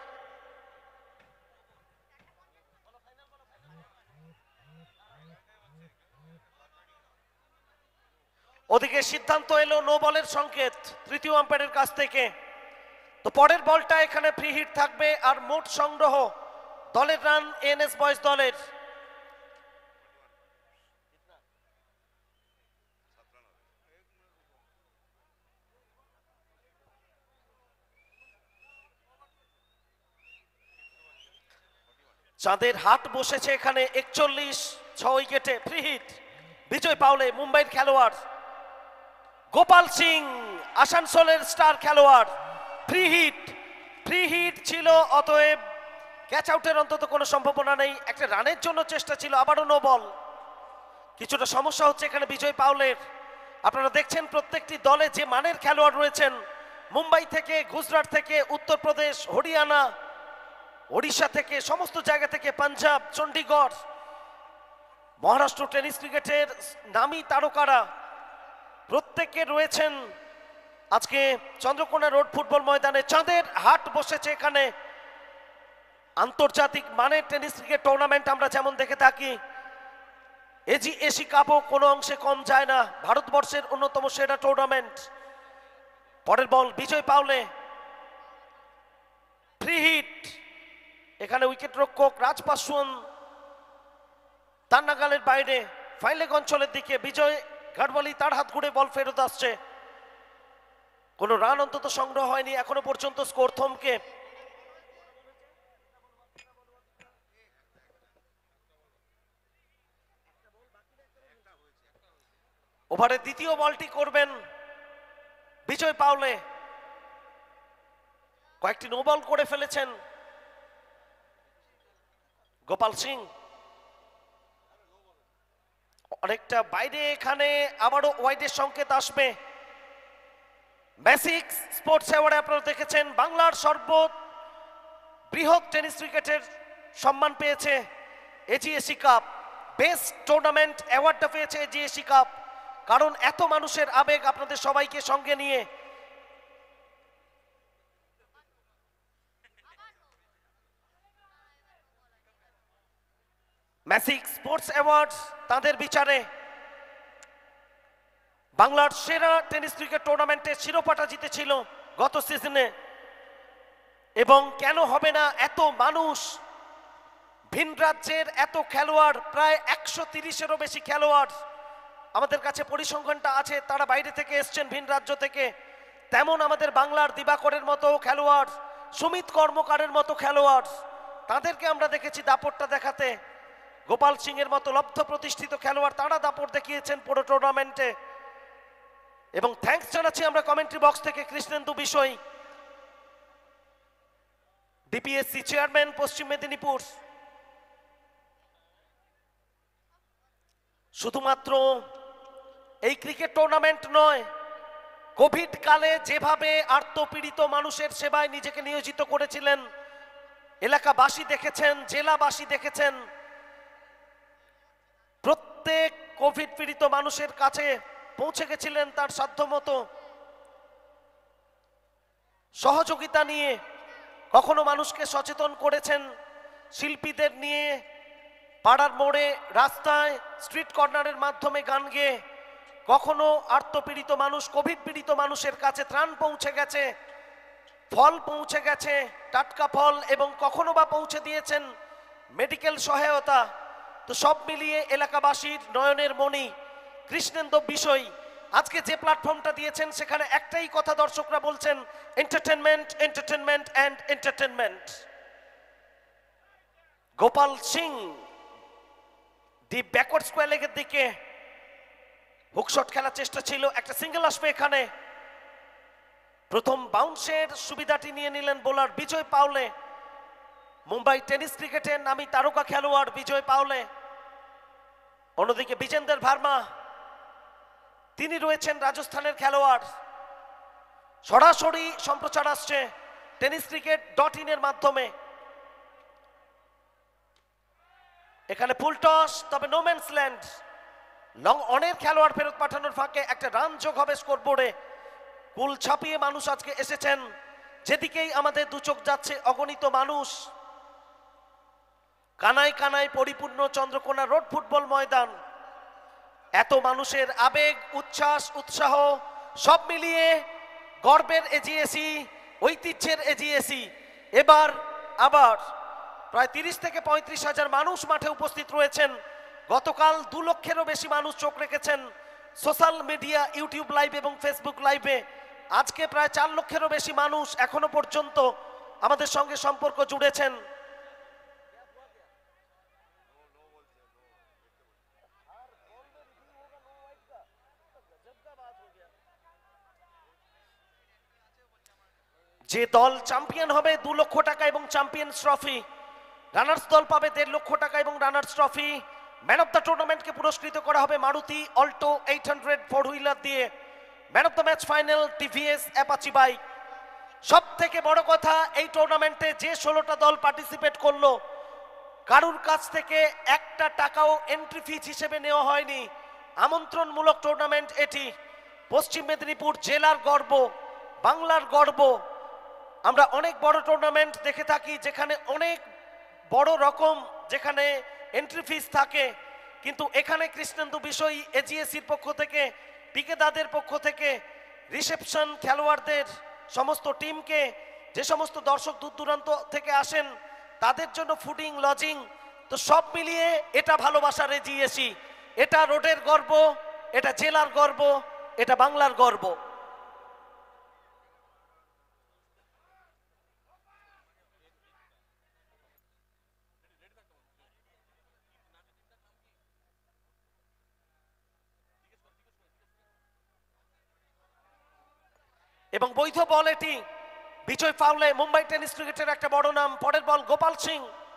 [SPEAKER 5] ওদিকে সিদ্ধান্ত এলো নো বলের সংকেত তৃতীয় আম্পায়ারের কাছ থেকে। তো পরের বলটা এখানে ফ্রি হিট থাকবে আর মোট সংগ্রহ দলের রান এনএস বয়েজ দলের। চাঁদের হাট বসেছে এখানে একচল্লিশ, ছ উইকেটে ফ্রি হিট বিজয় পাওলে মুম্বাইয়ের খেলোয়াড় গোপাল সিং, আসানসোলের স্টার খেলোয়াড়। ফ্রি হিট ফ্রি হিট ছিল, অতএব ক্যাচ আউটের অন্তত কোনো সম্ভাবনা নেই, একটা রানের জন্য চেষ্টা ছিল। আবারও নো বল, কিছুটা সমস্যা হচ্ছে এখানে বিজয় পাওলের। আপনারা দেখছেন প্রত্যেকটি দলে যে মানের খেলোয়াড় রয়েছেন, মুম্বাই থেকে, গুজরাট থেকে, উত্তরপ্রদেশ, হরিয়ানা, ওড়িশা থেকে, সমস্ত জায়গা থেকে, পাঞ্জাব, চণ্ডীগড়, মহারাষ্ট্র টেনিস ক্রিকেটের নামী তারকারা প্রত্যেকে রয়েছেন আজকে চন্দ্রকোনা রোড ফুটবল ময়দানে। চাঁদের হাট বসেছে এখানে, আন্তর্জাতিক মানের টেনিস ক্রিকেট টুর্নামেন্ট আমরা যেমন দেখে থাকি, এজিএসি কাপও কোনো অংশে কম যায় না, ভারতবর্ষের অন্যতম সেরা টুর্নামেন্ট। পরের ball Vijay Pawle, free hit, এখানে উইকেট রক্ষক রাজ পাসওয়ান তার নাগালের বাইরে, ফাইলেগ অঞ্চলের দিকে বিজয় ঘাটওয়ালি, তার হাত ঘুরে বল ফেরত আসছে। কোনো রান অন্তত সংগ্রহ হয়নি এখনো পর্যন্ত, স্কোর থমকে। ওভারে দ্বিতীয় বলটি করবেন বিজয় পাওলে, কয়েকটি নো বল করে ফেলেছেন গোপাল সিং, অনেকটা বাইরে, এখানে আবারও ওয়াইডের সংকেত আসবে। ম্যাসিক্স স্পোর্টস অ্যাওয়ার্ডে আপনারা দেখেছেন বাংলার সর্ব বৃহৎ টেনিস ক্রিকেটের সম্মান পেয়েছে এজিএসি কাপ, বেস্ট টুর্নামেন্ট অ্যাওয়ার্ডটা পেয়েছে এজিএসি কাপ, কারণ এত মানুষের আবেগ আপনাদের সবাইকে সঙ্গে নিয়ে। ম্যাসিক স্পোর্টস অ্যাওয়ার্ড তাদের বিচারে বাংলার সেরা টেনিস ক্রিকেট টুর্নামেন্টের শিরোপাটা জিতেছিল গত সিজনে। এবং কেন হবে না, এত মানুষ, ভিন রাজ্যের এত খেলোয়াড়, প্রায় একশো তিরিশেরও বেশি খেলোয়াড় আমাদের কাছে পরিসংখ্যানটা আছে, তারা বাইরে থেকে এসছেন ভিন রাজ্য থেকে। তেমন আমাদের বাংলার দিবাকরের মতো খেলোয়াড়, সুমিত কর্মকারের মতো খেলোয়াড়, তাদেরকে আমরা দেখেছি দাপটটা দেখাতে। গোপাল সিং এর মতো লব্ধ প্রতিষ্ঠিত খেলোয়াড় তারা দাপট দেখিয়েছেন পুরো টুর্নামেন্টে। এবং থ্যাঙ্কস জানাচ্ছি আমরা কমেন্ট্রি বক্স থেকে কৃষ্ণেন্দু বিষয়, ডিপিএসসি চেয়ারম্যান পশ্চিম মেদিনীপুর। শুধুমাত্র এই ক্রিকেট টুর্নামেন্ট নয়, কোভিড কালে যেভাবে আর্তপীড়িত মানুষের সেবায় নিজেকে নিয়োজিত করেছিলেন, এলাকাবাসী দেখেছেন, জেলাবাসী দেখেছেন, প্রত্যেক কোভিড পীড়িত মানুষের কাছে পৌঁছে গেছিলেন তার সাধ্যমতো সহযোগিতা নিয়ে। কখনো মানুষকে সচেতন করেছেন শিল্পীদের নিয়ে, পাড়ার মোড়ে, রাস্তায়, স্ট্রিট কর্নারের মাধ্যমে গান গেয়ে। কখনো আর্তপীড়িত মানুষ, কোভিড পীড়িত মানুষের কাছে ত্রাণ পৌঁছে গেছে, ফল পৌঁছে গেছে, টাটকা ফল, এবং কখনো বা পৌঁছে দিয়েছেন মেডিকেল সহায়তা। তো সব মিলিয়ে এলাকাবাসীর নয়নের মণি কৃষ্ণেন্দু বিষয় আজকে যে প্ল্যাটফর্মটা দিয়েছেন, সেখানে একটাই কথা দর্শকরা বলছেন, entertainment, entertainment and entertainment. Gopal Singh the backward square লেগের দিকে হুকশট খেলার চেষ্টা ছিল, একটা সিঙ্গেল আসবে এখানে। প্রথম বাউন্সের সুবিধাটি নিয়ে নিলেন বোলার বিজয় পাওলে, মুম্বাই টেনিস ক্রিকেটের নামী তারকা খেলোয়াড় বিজয় পাওলে। অন্যদিকে বিজেন্দর ভার্মা, তিনি রয়েছেন রাজস্থানের খেলোয়াড়। সরাসরি সম্প্রচার আসছে টেনিস ক্রিকেট ডট ইন এর মাধ্যমে। এখানে ফুল টস, তবে নো ম্যানস ল্যান্ড। লং অনের খেলোয়াড় ফেরত পাঠানোর ফাঁকে একটা রান যোগ হবে স্কোরবোর্ডে। কুল ছাপিয়ে মানুষ আজকে এসেছেন, যেদিকেই আমাদের দু চোখ যাচ্ছে অগণিত মানুষ। কানায় কানায় পরিপূর্ণ চন্দ্রকোনা রোড ফুটবল ময়দান। এত মানুষের আবেগ, উচ্ছ্বাস, উৎসাহ সব মিলিয়ে গর্বের এজিএসি, ঐতিহ্যের এজিএসি। এবার আবার প্রায় তিরিশ থেকে পঁয়ত্রিশ হাজার মানুষ মাঠে উপস্থিত রয়েছেন। গতকাল দু লক্ষেরও বেশি মানুষ চোখ রেখেছেন সোশ্যাল মিডিয়া, ইউটিউব লাইভ এবং ফেসবুক লাইভে। আজকে প্রায় চার লক্ষেরও বেশি মানুষ এখনো পর্যন্ত আমাদের সঙ্গে সম্পর্ক জুড়েছেন। যে দল চ্যাম্পিয়ন হবে দু লক্ষ টাকা এবং চ্যাম্পিয়ন্স ট্রফি, রানার্স দল পাবে দেড় লক্ষ টাকা এবং runners trophy. Man of the টুর্নামেন্টকে পুরস্কৃত করা হবে Maruti Alto eight hundred four wheeler দিয়ে। Man of the match final TVS Apache bike. সব থেকে বড় কথা, এই টুর্নামেন্টে যে ষোলোটা দল পার্টিসিপেট করলো, কারুর কাছ থেকে একটা টাকাও এন্ট্রি ফিজ হিসেবে নেওয়া হয়নি। আমন্ত্রণমূলক টুর্নামেন্ট এটি। পশ্চিম মেদিনীপুর জেলার গর্ব, বাংলার গর্ব। আমরা অনেক বড় টুর্নামেন্ট দেখে থাকি যেখানে অনেক বড় রকম, যেখানে এন্ট্রি ফিস থাকে, কিন্তু এখানে কৃষ্ণেন্দু বিষয় এজিএসির পক্ষ থেকে, পিকে দাদের পক্ষ থেকে, রিসেপশন, খেলোয়াড়দের সমস্ত টিমকে, যে সমস্ত দর্শক দূর দূরান্ত থেকে আসেন তাদের জন্য ফুডিং, লজিং, তো সব মিলিয়ে এটা ভালোবাসার এজিএসি। এটা রোডের গর্ব, এটা জেলার গর্ব, এটা বাংলার গর্ব। এবং বৈধ বল এটি। বিজয় পাওলে মুম্বাই টেনিস ক্রিকেটের একটা বড় নাম। পরের বল গোপাল সিং।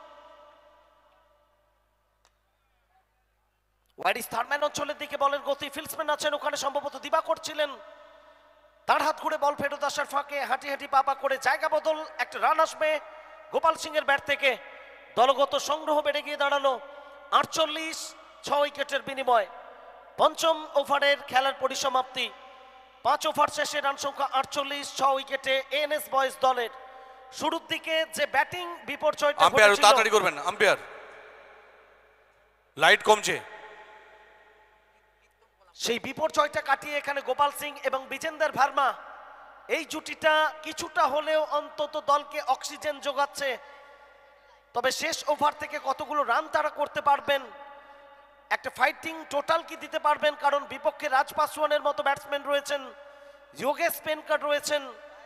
[SPEAKER 5] ওয়াইডিস থার্ডম্যান অঞ্চলের দিকে বলের গতি, ফিল্ডসম্যান আছেন ওখানে, সম্ভবত দিবা করছিলেন। তার হাত ঘুরে বল ফেরত আসার ফাঁকে হাঁটি হাঁটি পাপা করে জায়গা বদল, একটা রান আসবে গোপাল সিং এর ব্যাট থেকে। দলগত সংগ্রহ বেড়ে গিয়ে দাঁড়ালো আটচল্লিশ, ছ উইকেটের বিনিময়। পঞ্চম ওভারের খেলার পরিসমাপ্তি। পাঁচ ওভার শেষে রান সংখ্যা আটচল্লিশ, ছ উইকেটে এনএস বয়েজ দলের। শুরুর দিকে যে ব্যাটিং বিপর্যয়টা
[SPEAKER 4] আম্পায়ার তাড়াতাড়ি করবেন, আম্পায়ার লাইট কমছে।
[SPEAKER 5] সেই বিপর্যয়টা কাটিয়ে এখানে গোপাল সিং এবং বিজেন্দর ভার্মা, এই জুটিটা কিছুটা হলেও অন্তত দলকে অক্সিজেন যোগাচ্ছে। তবে শেষ ওভার থেকে কতগুলো রান তারা করতে পারবেন, একটা ফাইটিং টোটাল কি দিতে পারবেন, কারণ বিপক্ষে রাজ পাসওয়ানের মতো ব্যাটসম্যান রয়েছেন, যোগেশ পেনকার রয়েছেন।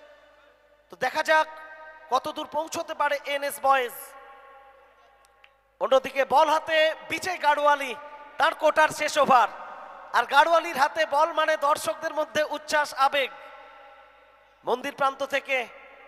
[SPEAKER 5] তো দেখা যাক কতদূর পৌঁছতে পারে এনএস বয়েজ। অন্যদিকে বল হাতে বিজয় গাড়ওয়ালি, তার কোটার শেষ ওভার। আর গাড়ওয়ালির হাতে বল মানে দর্শকদের মধ্যে উচ্ছ্বাস, আবেগ। মন্দির প্রান্ত থেকে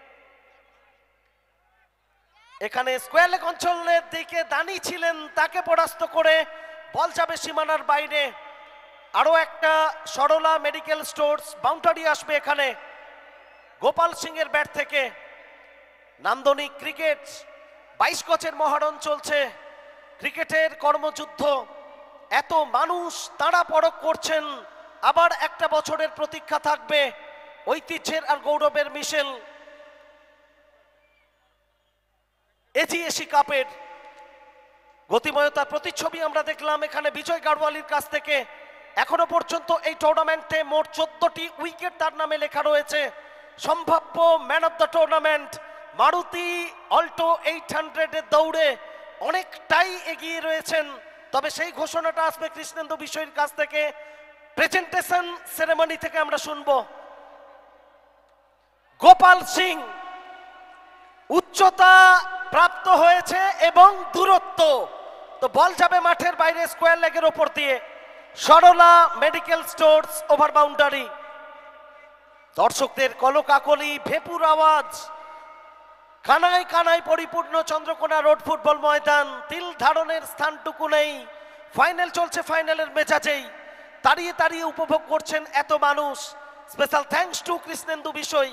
[SPEAKER 5] এখানে স্কোয়ার লেগ অঞ্চলের দিকে দানি ছিলেন, তাকে পরাস্ত করে বল যাবে সীমানার বাইরে। আরো একটা সরলা মেডিকেল স্টোর্স বাউন্ডারি আসবে এখানে গোপাল সিং এর ব্যাট থেকে। নান্দনিক ক্রিকেট, বাইশ গজের মহারণ চলছে, ক্রিকেটের কর্মযুদ্ধ। এত মানুষ তারা পরখ করছেন, আবার একটা বছরের প্রতীক্ষা থাকবে ঐতিহ্যের আর গৌরবের মিশেল। এজিএসি কাপের গতিময়তার প্রতিচ্ছবি আমরা দেখলাম এখানে বিজয় গাড়ওয়ালির কাছ থেকে। এখনো পর্যন্ত এই টুর্নামেন্টে মোট চোদ্দটি উইকেট তার নামে লেখা রয়েছে। সম্ভাব্য man of the tournament Maruti Alto eight hundred এর দৌড়ে অনেকটাই এগিয়ে রয়েছেন। তবে সেই ঘোষণাটা আসবে কৃষ্ণেন্দু বিষয়ের কাছ থেকে, প্রেজেন্টেশন সেরেমনি থেকে আমরা শুনবো। গোপাল সিং উচ্চতা প্রাপ্ত হয়েছে এবং দূরত্ব, তো বল যাবে মাঠের বাইরে স্কোয়ার লেগের ওপর দিয়ে। Sarala medical stores over boundary. দর্শকদের কলকাকলি, ভেপুর আওয়াজ, কানায় কানায় পরিপূর্ণ চন্দ্রকোনা রোড ফুটবল ময়দান। তিল ধারণের স্থানটুকু নেই। ফাইনাল চলছে, ফাইনালের মেজাজেই তাড়িয়ে তাড়িয়ে উপভোগ করছেন এত মানুষ। স্পেশাল থ্যাঙ্কস টু কৃষ্ণেন্দু বিষয়।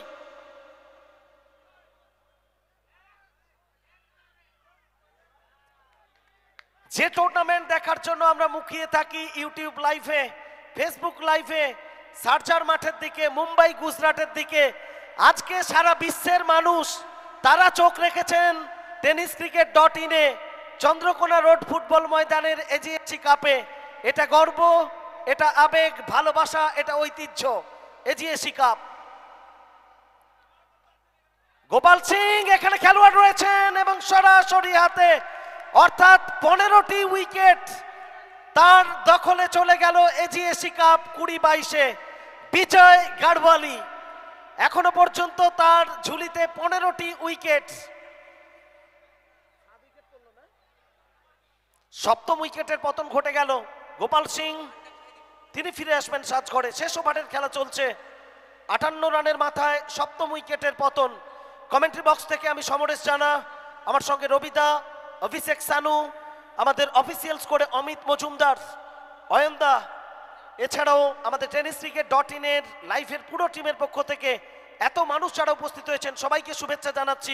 [SPEAKER 5] যে টুর্নামেন্ট দেখার জন্য আমরা মুখিয়ে থাকি ইউটিউব লাইভে, ফেসবুক লাইভে, সার্জার মাঠের দিকে, মুম্বাই গুজরাটের দিকে, আজকে সারা বিশ্বের মানুষ তারা চোখ রেখেছেন টেনিস ক্রিকেট ডট ইনে, চন্দ্রকোনা রোড ফুটবল ময়দানের এজিএসি কাপে। এটা গর্ব, এটা আবেগ, ভালোবাসা, এটা ঐতিহ্য। এজিএসি কাপ। গোপাল সিং এখানে খেলোয়াড় রয়েছেন এবং সরাসরি হাতে, অর্থাৎ পনেরোটি উইকেট তার দখলে চলে গেল এজিএসি কাপ কুড়ি বাইশে। বিজয় গাড়ওয়ালি এখনো পর্যন্ত তার ঝুলিতে পনেরোটি উইকেট। সপ্তম উইকেটের পতন ঘটে গেল। গোপাল সিং তিনি ফিরে আসবেন সাজঘরে। শেষ ওভারের খেলা চলছে, আটান্ন রানের মাথায় সপ্তম উইকেটের পতন। কমেন্ট্রি বক্স থেকে আমি সমরেশ জানা, আমার সঙ্গে রবিদা, অভিষেক সানু, আমাদের অফিসিয়ালস করে অমিত মজুমদার, অয়নদা, এছাড়াও আমাদের টেনিস ক্রিকেট ডট ইনের লাইভের পুরো টিমের পক্ষ থেকে এত মানুষ যারা উপস্থিত হয়েছেন সবাইকে শুভেচ্ছা জানাচ্ছি।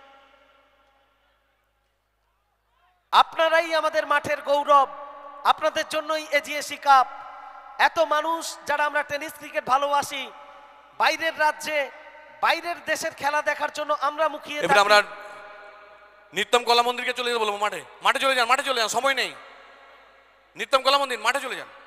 [SPEAKER 5] আপনারাই আমাদের মাঠের গৌরব, আপনাদের জন্যই এজিএসি কাপ। এত মানুষ যারা আমরা টেনিস ক্রিকেট ভালোবাসি, বাইরের রাজ্যে, বাইরের দেশের খেলা দেখার জন্য আমরা মুখিয়ে
[SPEAKER 4] এবার আমরা নিত্যম কলা মন্দিরকে চলে যেতে বলবো। মাঠে মাঠে চলে যান, মাঠে চলে যান, সময় নেই। নিত্যম কলা মন্দির, মাঠে চলে যান।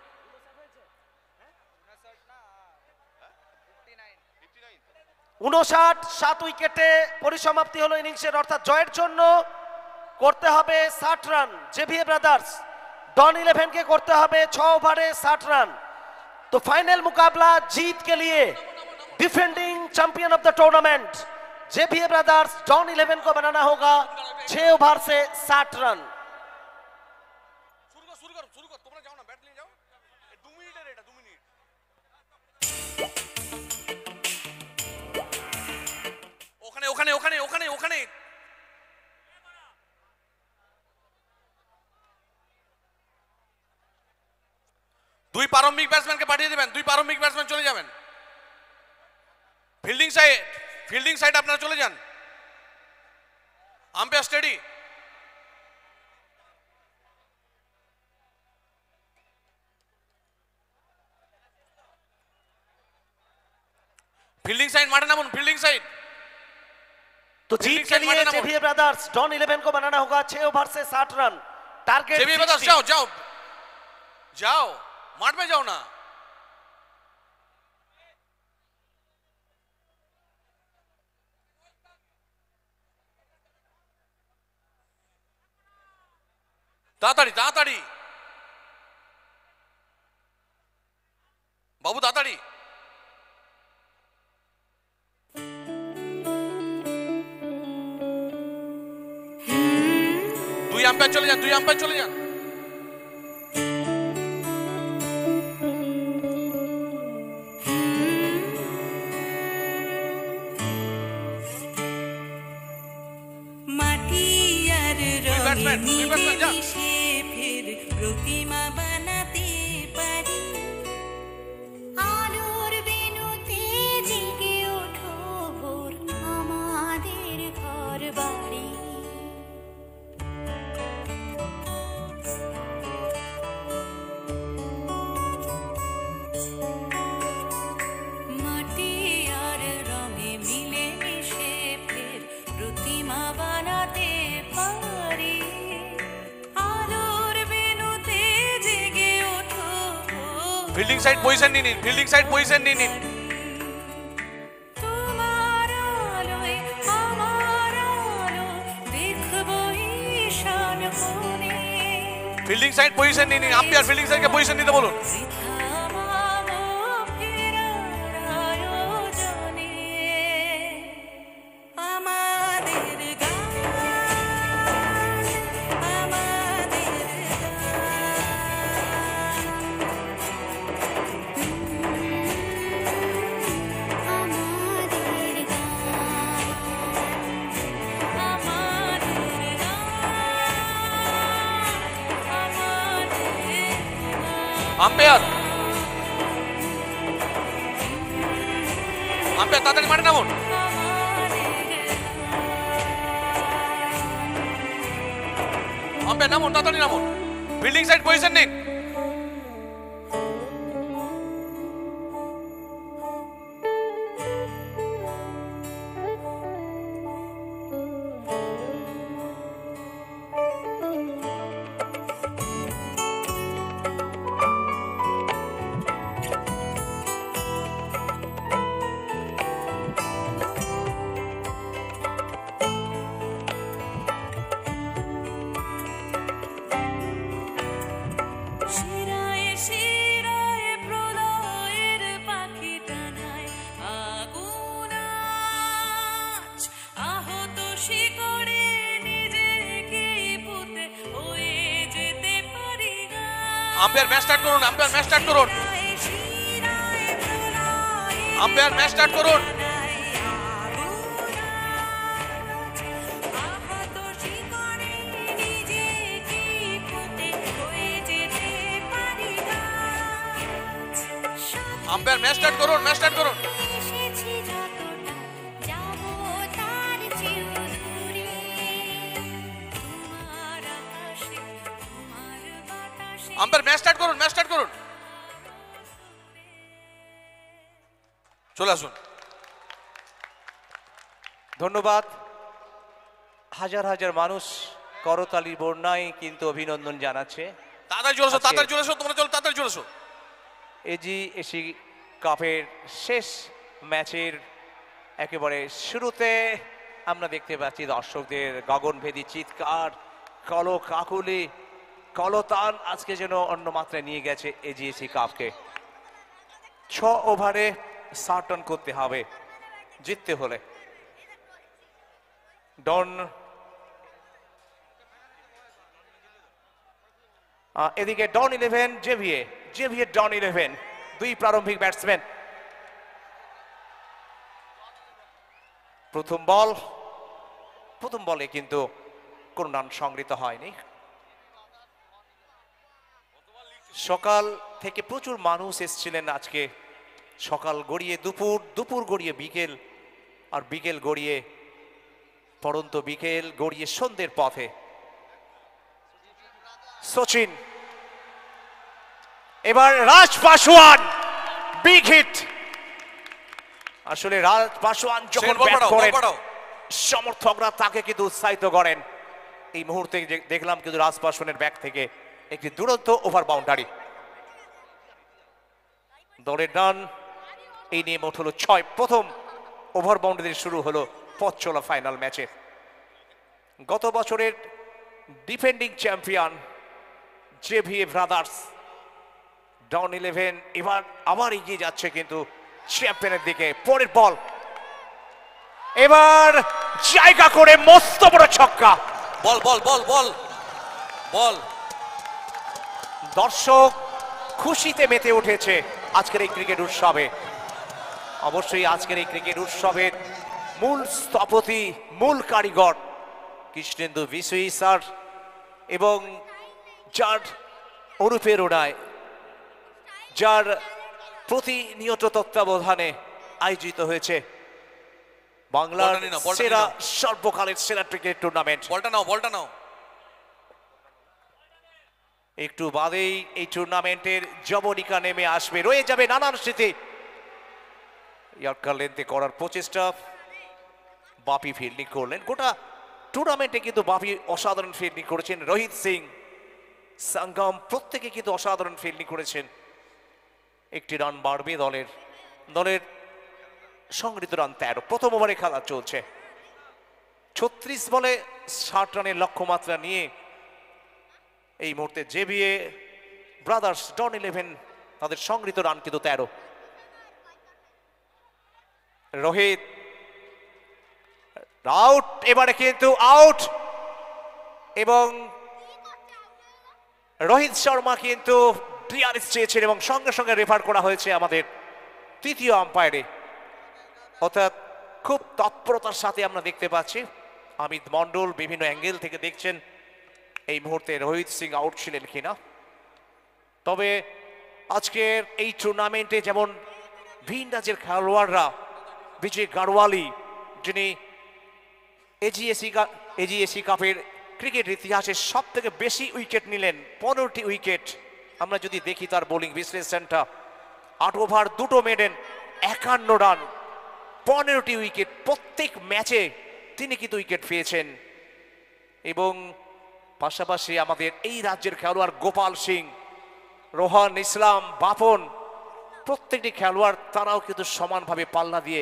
[SPEAKER 5] উনষাট সাত উইকেটে পরিসমাপ্তি হলো ইনিংসের, অর্থাৎ জয়ের জন্য করতে হবে ষাট রান। জেভিএ ব্রাদার্স डॉन इलेवन के करते হবে छ ओवरे साठ रन। तो फाइनल मुकाबला जीत के लिए defending champion of the tournament जेबीए ब्रदर्स डॉन इलेवन को बनाना होगा छह ओवर से साठ रन।
[SPEAKER 4] ওখানে ওখানে ওখানে ওখানে ওখানে দুই প্রারম্ভিক ব্যাটসম্যানকে পাঠিয়ে দিবেন, দুই প্রারম্ভিক ব্যাটসম্যান চলে যাবেন ফিল্ডিং সাইড, ফিল্ডিং সাইড আপনারা চলে যান। আম্পায়ার স্টেডি, फील्डिंग साइड मारे नामुन, फील्डिंग साइड।
[SPEAKER 5] तो जीत के लिए जेबीए ब्रदर्स डॉन इलेवन को बनाना होगा छह ओवर से साठ रन। टारगेट
[SPEAKER 4] जेबीए ब्रदर्स जाओ जाओ जाओ माठ में जाओ ना। ताताड़ी ताताड़ी बाबू ताताड़ी। দুই আম্পায়ার চলে যান, দুই আম্পায়ার চলে যান। ব্যাটসম্যান, দুই ব্যাটসম্যান যান।
[SPEAKER 6] প্রতিমা বানাতে পারি, আলোর বেনুতে জেগে ওঠো ভোর আমাদের ঘর বাড়ি। মাটি আর রঙে মিলে মিশে ফের প্রতিমা বানাতে পারি, আলোর বেনুতে জেগে ওঠো।
[SPEAKER 4] ফিল্ডিং সাইড পজিশন নিন, ফিল্ডিং সাইড পজিশন নিন।
[SPEAKER 6] তোমার আলোয় আমার আলো দেখবো ঈশান কোণে।
[SPEAKER 4] ফিল্ডিং সাইড পজিশন নিন, আম্পায়ার ফিল্ডিং সাইডকে পজিশন নিতে বলুন।
[SPEAKER 6] থামাবো ফেরার আয়োজনে আমাদের গান, আমাদের গান, আমাদের গান, আমাদের গান।
[SPEAKER 4] আম্পায়ার আম্পায়ার তাড়াতাড়ি মাঠে নামুন। আম্পায়ার নামুন, তাড়াতাড়ি নামুন। ফিল্ডিং সাইড পজিশন নিন।
[SPEAKER 6] শিরায় শিরায় প্রলয়ের পাখি টানায় আগুন আজ, আহত শিকড়ে নিজেকে পুঁতে হয়ে যেতে পারি গান।
[SPEAKER 4] আম্পায়ার ম্যাচ স্টার্ট করুন, আম্পায়ার ম্যাচ স্টার্ট করুন,
[SPEAKER 6] শিরায় শিরায় প্রলয়ের
[SPEAKER 4] আম্পায়ার ম্যাচ স্টার্ট করুন।
[SPEAKER 6] টানায় আগুন আজ, আহত শিকড়ে নিজেকে পুঁতে হয়ে যেতে পারি গান।
[SPEAKER 4] আম্পায়ার ম্যাচ স্টার্ট করুন, ম্যাচ স্টার্ট করুন।
[SPEAKER 6] এসেছি যতটা যাবো তার চেয়েও দূরে, তোমার আকাশে তোমার বাতাসে।
[SPEAKER 4] আম্পায়ার ম্যাচ স্টার্ট করুন, ম্যাচ স্টার্ট করুন। চলে আসুন।
[SPEAKER 1] ধন্যবাদ। হাজার হাজার মানুষ করতালির বন্যায় কিন্তু অভিনন্দন জানাচ্ছে
[SPEAKER 4] তাড়াতাড়ি চলে এসো, তাড়াতাড়ি চলে এসো, তোমরা চলো, তাড়াতাড়ি চলে এসো।
[SPEAKER 1] এজি এসি কাপের শেষ ম্যাচের একেবারে শুরুতে আমরা দেখতে পাচ্ছি দর্শকদের গগনভেদী চিৎকার, কলো কাকুলি, কলতান আজকে যেন অন্য মাত্রায় নিয়ে গেছে এজিএসি কাপকে। ছ ওভারে ষাট রান করতে হবে জিততে হলে। ডন আহ, এদিকে ডন ইলেভেন জেভিয়ে জেভিয়ে ডন ইলেভেন দুই প্রারম্ভিক ব্যাটসম্যান। প্রথম বল প্রথম বলে কিন্তু কোন রান সংগৃহীত হয়নি। সকাল থেকে প্রচুর মানুষ এসেছিলেন আজকে, সকাল গড়িয়ে দুপুর, দুপুর গড়িয়ে বিকেল, আর বিকেল গড়িয়ে পড়ন্ত বিকেল গড়িয়ে সন্ধ্যের পথে। সচিন, এবার রাজ পাসওয়ান, বিগ হিট। আসলে রাজ পাসওয়ান যখন
[SPEAKER 4] সেকেন্ড বল
[SPEAKER 1] ব্যাট
[SPEAKER 4] পাঠাও, বল
[SPEAKER 1] করেন
[SPEAKER 4] পাঠাও।
[SPEAKER 1] সমর্থকরা তাকে কিন্তু উৎসাহিত করেন। এই মুহূর্তে যে- দেখলাম কিন্তু রাজ পাসওয়ানের ব্যাট থেকে একটি দুরন্ত ওভার বাউন্ডারি। দলের রান এই নিয়ে মোট হলো ছয়। প্রথম ওভার বাউন্ডারি শুরু হলো পথ চলা ফাইনাল ম্যাচে। গত বছরের ডিফেন্ডিং চ্যাম্পিয়ন জেভিএ ব্রাদার্স ডন ইলেভেন এবার আবার এগিয়ে যাচ্ছে কিন্তু চ্যাম্পিয়নের দিকে। পরের বল এবার জায়গা করে মস্ত বড় ছক্কা।
[SPEAKER 4] বল বল বল বল বল
[SPEAKER 1] দর্শক খুশিতে মেতে উঠেছে আজকের এই ক্রিকেট উৎসবে। অবশ্যই আজকের এই ক্রিকেট উৎসবের মূল স্থপতি, মূল কারিগর কৃষ্ণেন্দু বিসুই স্যার এবং যার অনুপ্রেরণায়, যার প্রতিনিয়ত তত্ত্বাবধানে আয়োজিত হয়েছে বাংলার
[SPEAKER 4] বলটা নিয়ে নাও, বলটা
[SPEAKER 1] সেরা
[SPEAKER 4] নিয়ে নাও।
[SPEAKER 1] সর্বকালের সেরা ক্রিকেট টুর্নামেন্ট।
[SPEAKER 4] বলটা নাও বলটা নাও
[SPEAKER 1] একটু বাদেই এই টুর্নামেন্টের জবনিকা নেমে আসবে, রয়ে যাবে নানান স্মৃতি। ইয়র্কার লেন্থে করার প্রচেষ্টা, বাপি ফিল্ডিং করলেন। গোটা টুর্নামেন্টে কিন্তু বাপি অসাধারণ ফিল্ডিং করেছেন। রোহিত সিং, সঙ্গম প্রত্যেকে কিন্তু অসাধারণ ফিল্ডিং করেছেন। একটি রান বাড়বে দলের, দলের সংগৃহীত রান তেরো। প্রথম ওভারে খেলা চলছে, ছত্রিশ বলে ষাট রানের লক্ষ্যমাত্রা নিয়ে এই মুহূর্তে জেবিএ ব্রাদার্স ডন ইলেভেন তাদের সংগৃহীত রান কিন্তু তেরো। রোহিত আউট, এবারে কিন্তু আউট এবং রোহিত শর্মা কিন্তু ডিআরএস চেয়েছেন এবং সঙ্গে সঙ্গে রেফার করা হয়েছে আমাদের তৃতীয় আম্পায়ারে। অর্থাৎ খুব তৎপরতার সাথে আমরা দেখতে পাচ্ছি অমিত মণ্ডল বিভিন্ন অ্যাঙ্গেল থেকে দেখছেন এই মুহূর্তে রোহিত সিং আউট ছিলেন কিনা। তবে আজকের এই টুর্নামেন্টে যেমন ভিন রাজ্যের খেলোয়াড়রা, বিজয় গাড়ওয়ালি যিনি এজিএসি এজিএসি কাপের ক্রিকেট ইতিহাসে সব থেকে বেশি উইকেট নিলেন, পনেরোটি উইকেট। আমরা যদি দেখি তার বোলিং বিশ্লেষণটা, আট ওভার দুটো মেডেন, একান্ন রান, পনেরোটি উইকেট, প্রত্যেক ম্যাচে তিনি কিন্তু উইকেট পেয়েছেন। এবং পাশাপাশি আমাদের এই রাজ্যের খেলোয়াড় গোপাল সিং, রোহান ইসলাম, বাপন, প্রত্যেকটি খেলোয়াড় তারাও কিন্তু সমানভাবে পাল্লা দিয়ে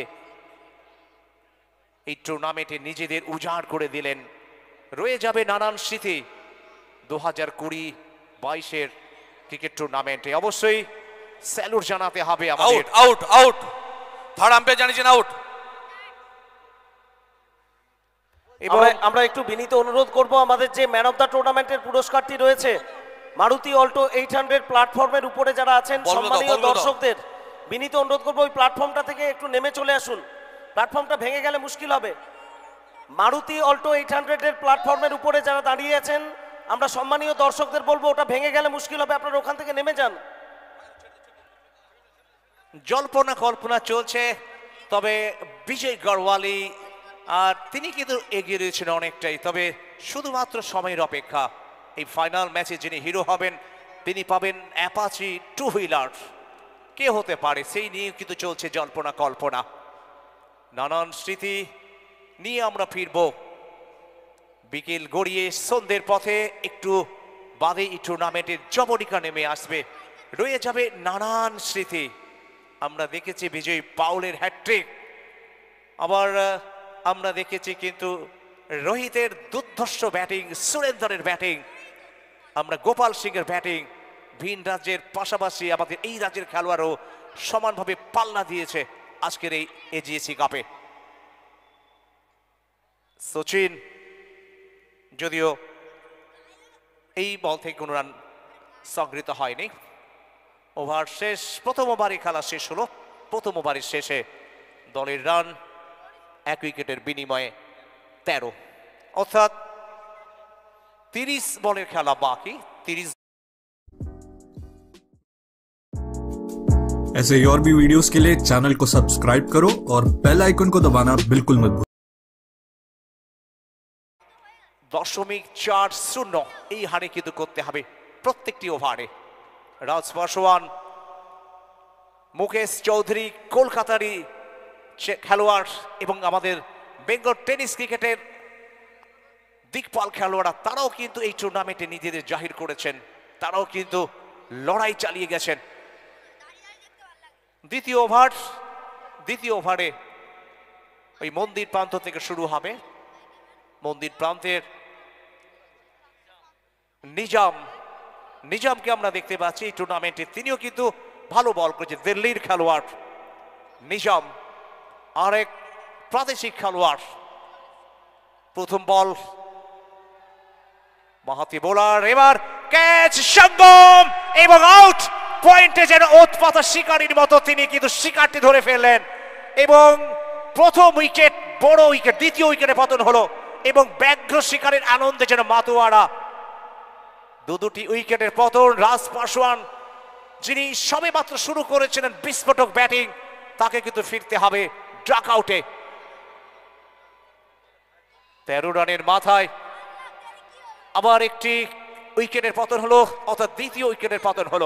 [SPEAKER 1] এই টুর্নামেন্টে নিজেদের উজাড় করে দিলেন। রয়ে যাবে নানান স্মৃতি দু হাজার কুড়ি বাইশের ক্রিকেট টুর্নামেন্টে। অবশ্যই স্যালুট জানাতে হবে আমাদের।
[SPEAKER 4] Out out out third umpire জানিয়েছেন আউট।
[SPEAKER 1] এবং
[SPEAKER 5] আমরা আমরা একটু বিনীত অনুরোধ করব, আমাদের যে ম্যান অফ দ্য টুর্নামেন্টের পুরস্কারটি রয়েছে মারুতি অল্টো এইট হান্ড্রেড প্ল্যাটফর্মের উপরে যারা আছেন
[SPEAKER 4] বলবো দাও,
[SPEAKER 5] সম্মানীয়
[SPEAKER 4] বলবো দাও।
[SPEAKER 5] দর্শকদের বিনীত অনুরোধ করবো ওই প্ল্যাটফর্মটা থেকে একটু নেমে চলে আসুন, প্ল্যাটফর্মটা ভেঙে গেলে মুশকিল হবে। মারুতি অল্টো এইট হান্ড্রেডের প্ল্যাটফর্মের উপরে যারা দাঁড়িয়ে আছেন আমরা সম্মানীয় দর্শকদের বলবো ওটা ভেঙে গেলে মুশকিল হবে, আপনারা ওখান থেকে নেমে যান।
[SPEAKER 1] জল্পনা কল্পনা চলছে, তবে বিজয় গাড়ওয়ালি আর তিনি কিন্তু এগিয়ে রয়েছেন অনেকটাই। তবে শুধুমাত্র সময়ের অপেক্ষা। এই ফাইনাল ম্যাচে যিনি হিরো হবেন তিনি পাবেন অ্যাপাচি টু হুইলার। কে হতে পারে সেই নিয়ে কিন্তু চলছে জল্পনা কল্পনা। নানান স্মৃতি নিয়ে আমরা ফিরব বিকেল গড়িয়ে সন্ধ্যের পথে। একটু বাদে এই টুর্নামেন্টের জবনিকা নেমে আসবে, রয়ে যাবে নানান স্মৃতি। আমরা দেখেছি বিজয় পাউলের হ্যাট্রিক, আবার আমরা দেখেছি কিন্তু রোহিতের দুর্ধর্ষ ব্যাটিং, সুরেন্দ্রের ব্যাটিং, আমরা গোপাল সিং এর ব্যাটিং। ভিন রাজ্যের পাশাপাশি আমাদের এই রাজ্যের খেলোয়াড়ও সমানভাবে পাল্লা দিয়েছে আজকের এই এজিএসি কাপে। সচিন যদিও এই বল থেকে কোনো রান সংগৃহীত হয়নি। ওভার শেষ, প্রথম ওভারে খেলা শেষ হলো। প্রথম ওভারের শেষে দলের রান এক উইকেটের বিনিময়ে তেরো, অর্থাৎ তিরিশ বলের খেলা বাকি। তিরিশ
[SPEAKER 3] ऐसे ही और भी वीडियोस के लिए चैनल को सब्सक्राइब करो और बेल आइकन को दबाना बिल्कुल मत भूलो।
[SPEAKER 1] দশমিক চার শূন্য এই হারে কিন্তু করতে হবে প্রত্যেকটি ওভারে। রাজ পাসওয়ান, মুকেশ চৌধুরী কলকাতারই খেলোয়াড় এবং আমাদের বেঙ্গল টেনিস ক্রিকেটের দিকপাল খেলোয়াড়রা তারাও কিন্তু এই টুর্নামেন্টে নিজেদের জাহির করেছেন, তারাও কিন্তু লড়াই চালিয়ে গেছেন। দ্বিতীয় ওভার, দ্বিতীয় ওভারে ওই মন্দির প্রান্ত থেকে শুরু হবে। মন্দির প্রান্তের নিজাম, নিজামকে আমরা দেখতে পাচ্ছি এই টুর্নামেন্টে, তিনিও কিন্তু ভালো বল করেছেন। দিল্লির খেলোয়াড় নিজাম, আরেক প্রাদেশিক খেলোয়াড়। প্রথম বল মাহাতি বোলার, এবার ক্যাচ সঙ্গম এবং আউট। পয়েন্টে যেন ওৎপাতা শিকারীর মতো তিনি কিন্তু শিকারটি ধরে ফেললেন এবং প্রথম উইকেট বড় উইকেট, দ্বিতীয় উইকেটে পতন হলো এবং ব্যাঘ্র শিকারের আনন্দে যেন মাতোয়ারা। দু দুটি উইকেটের পতন। রাজ পাসওয়ান যিনি সবে মাত্র শুরু করেছিলেন বিস্ফোরক ব্যাটিং, তাকে কিন্তু ফিরতে হবে ডাক আউটে। তেরো রানের মাথায় আবার একটি উইকেটের পতন হলো, অর্থাৎ দ্বিতীয় উইকেটের পতন হলো।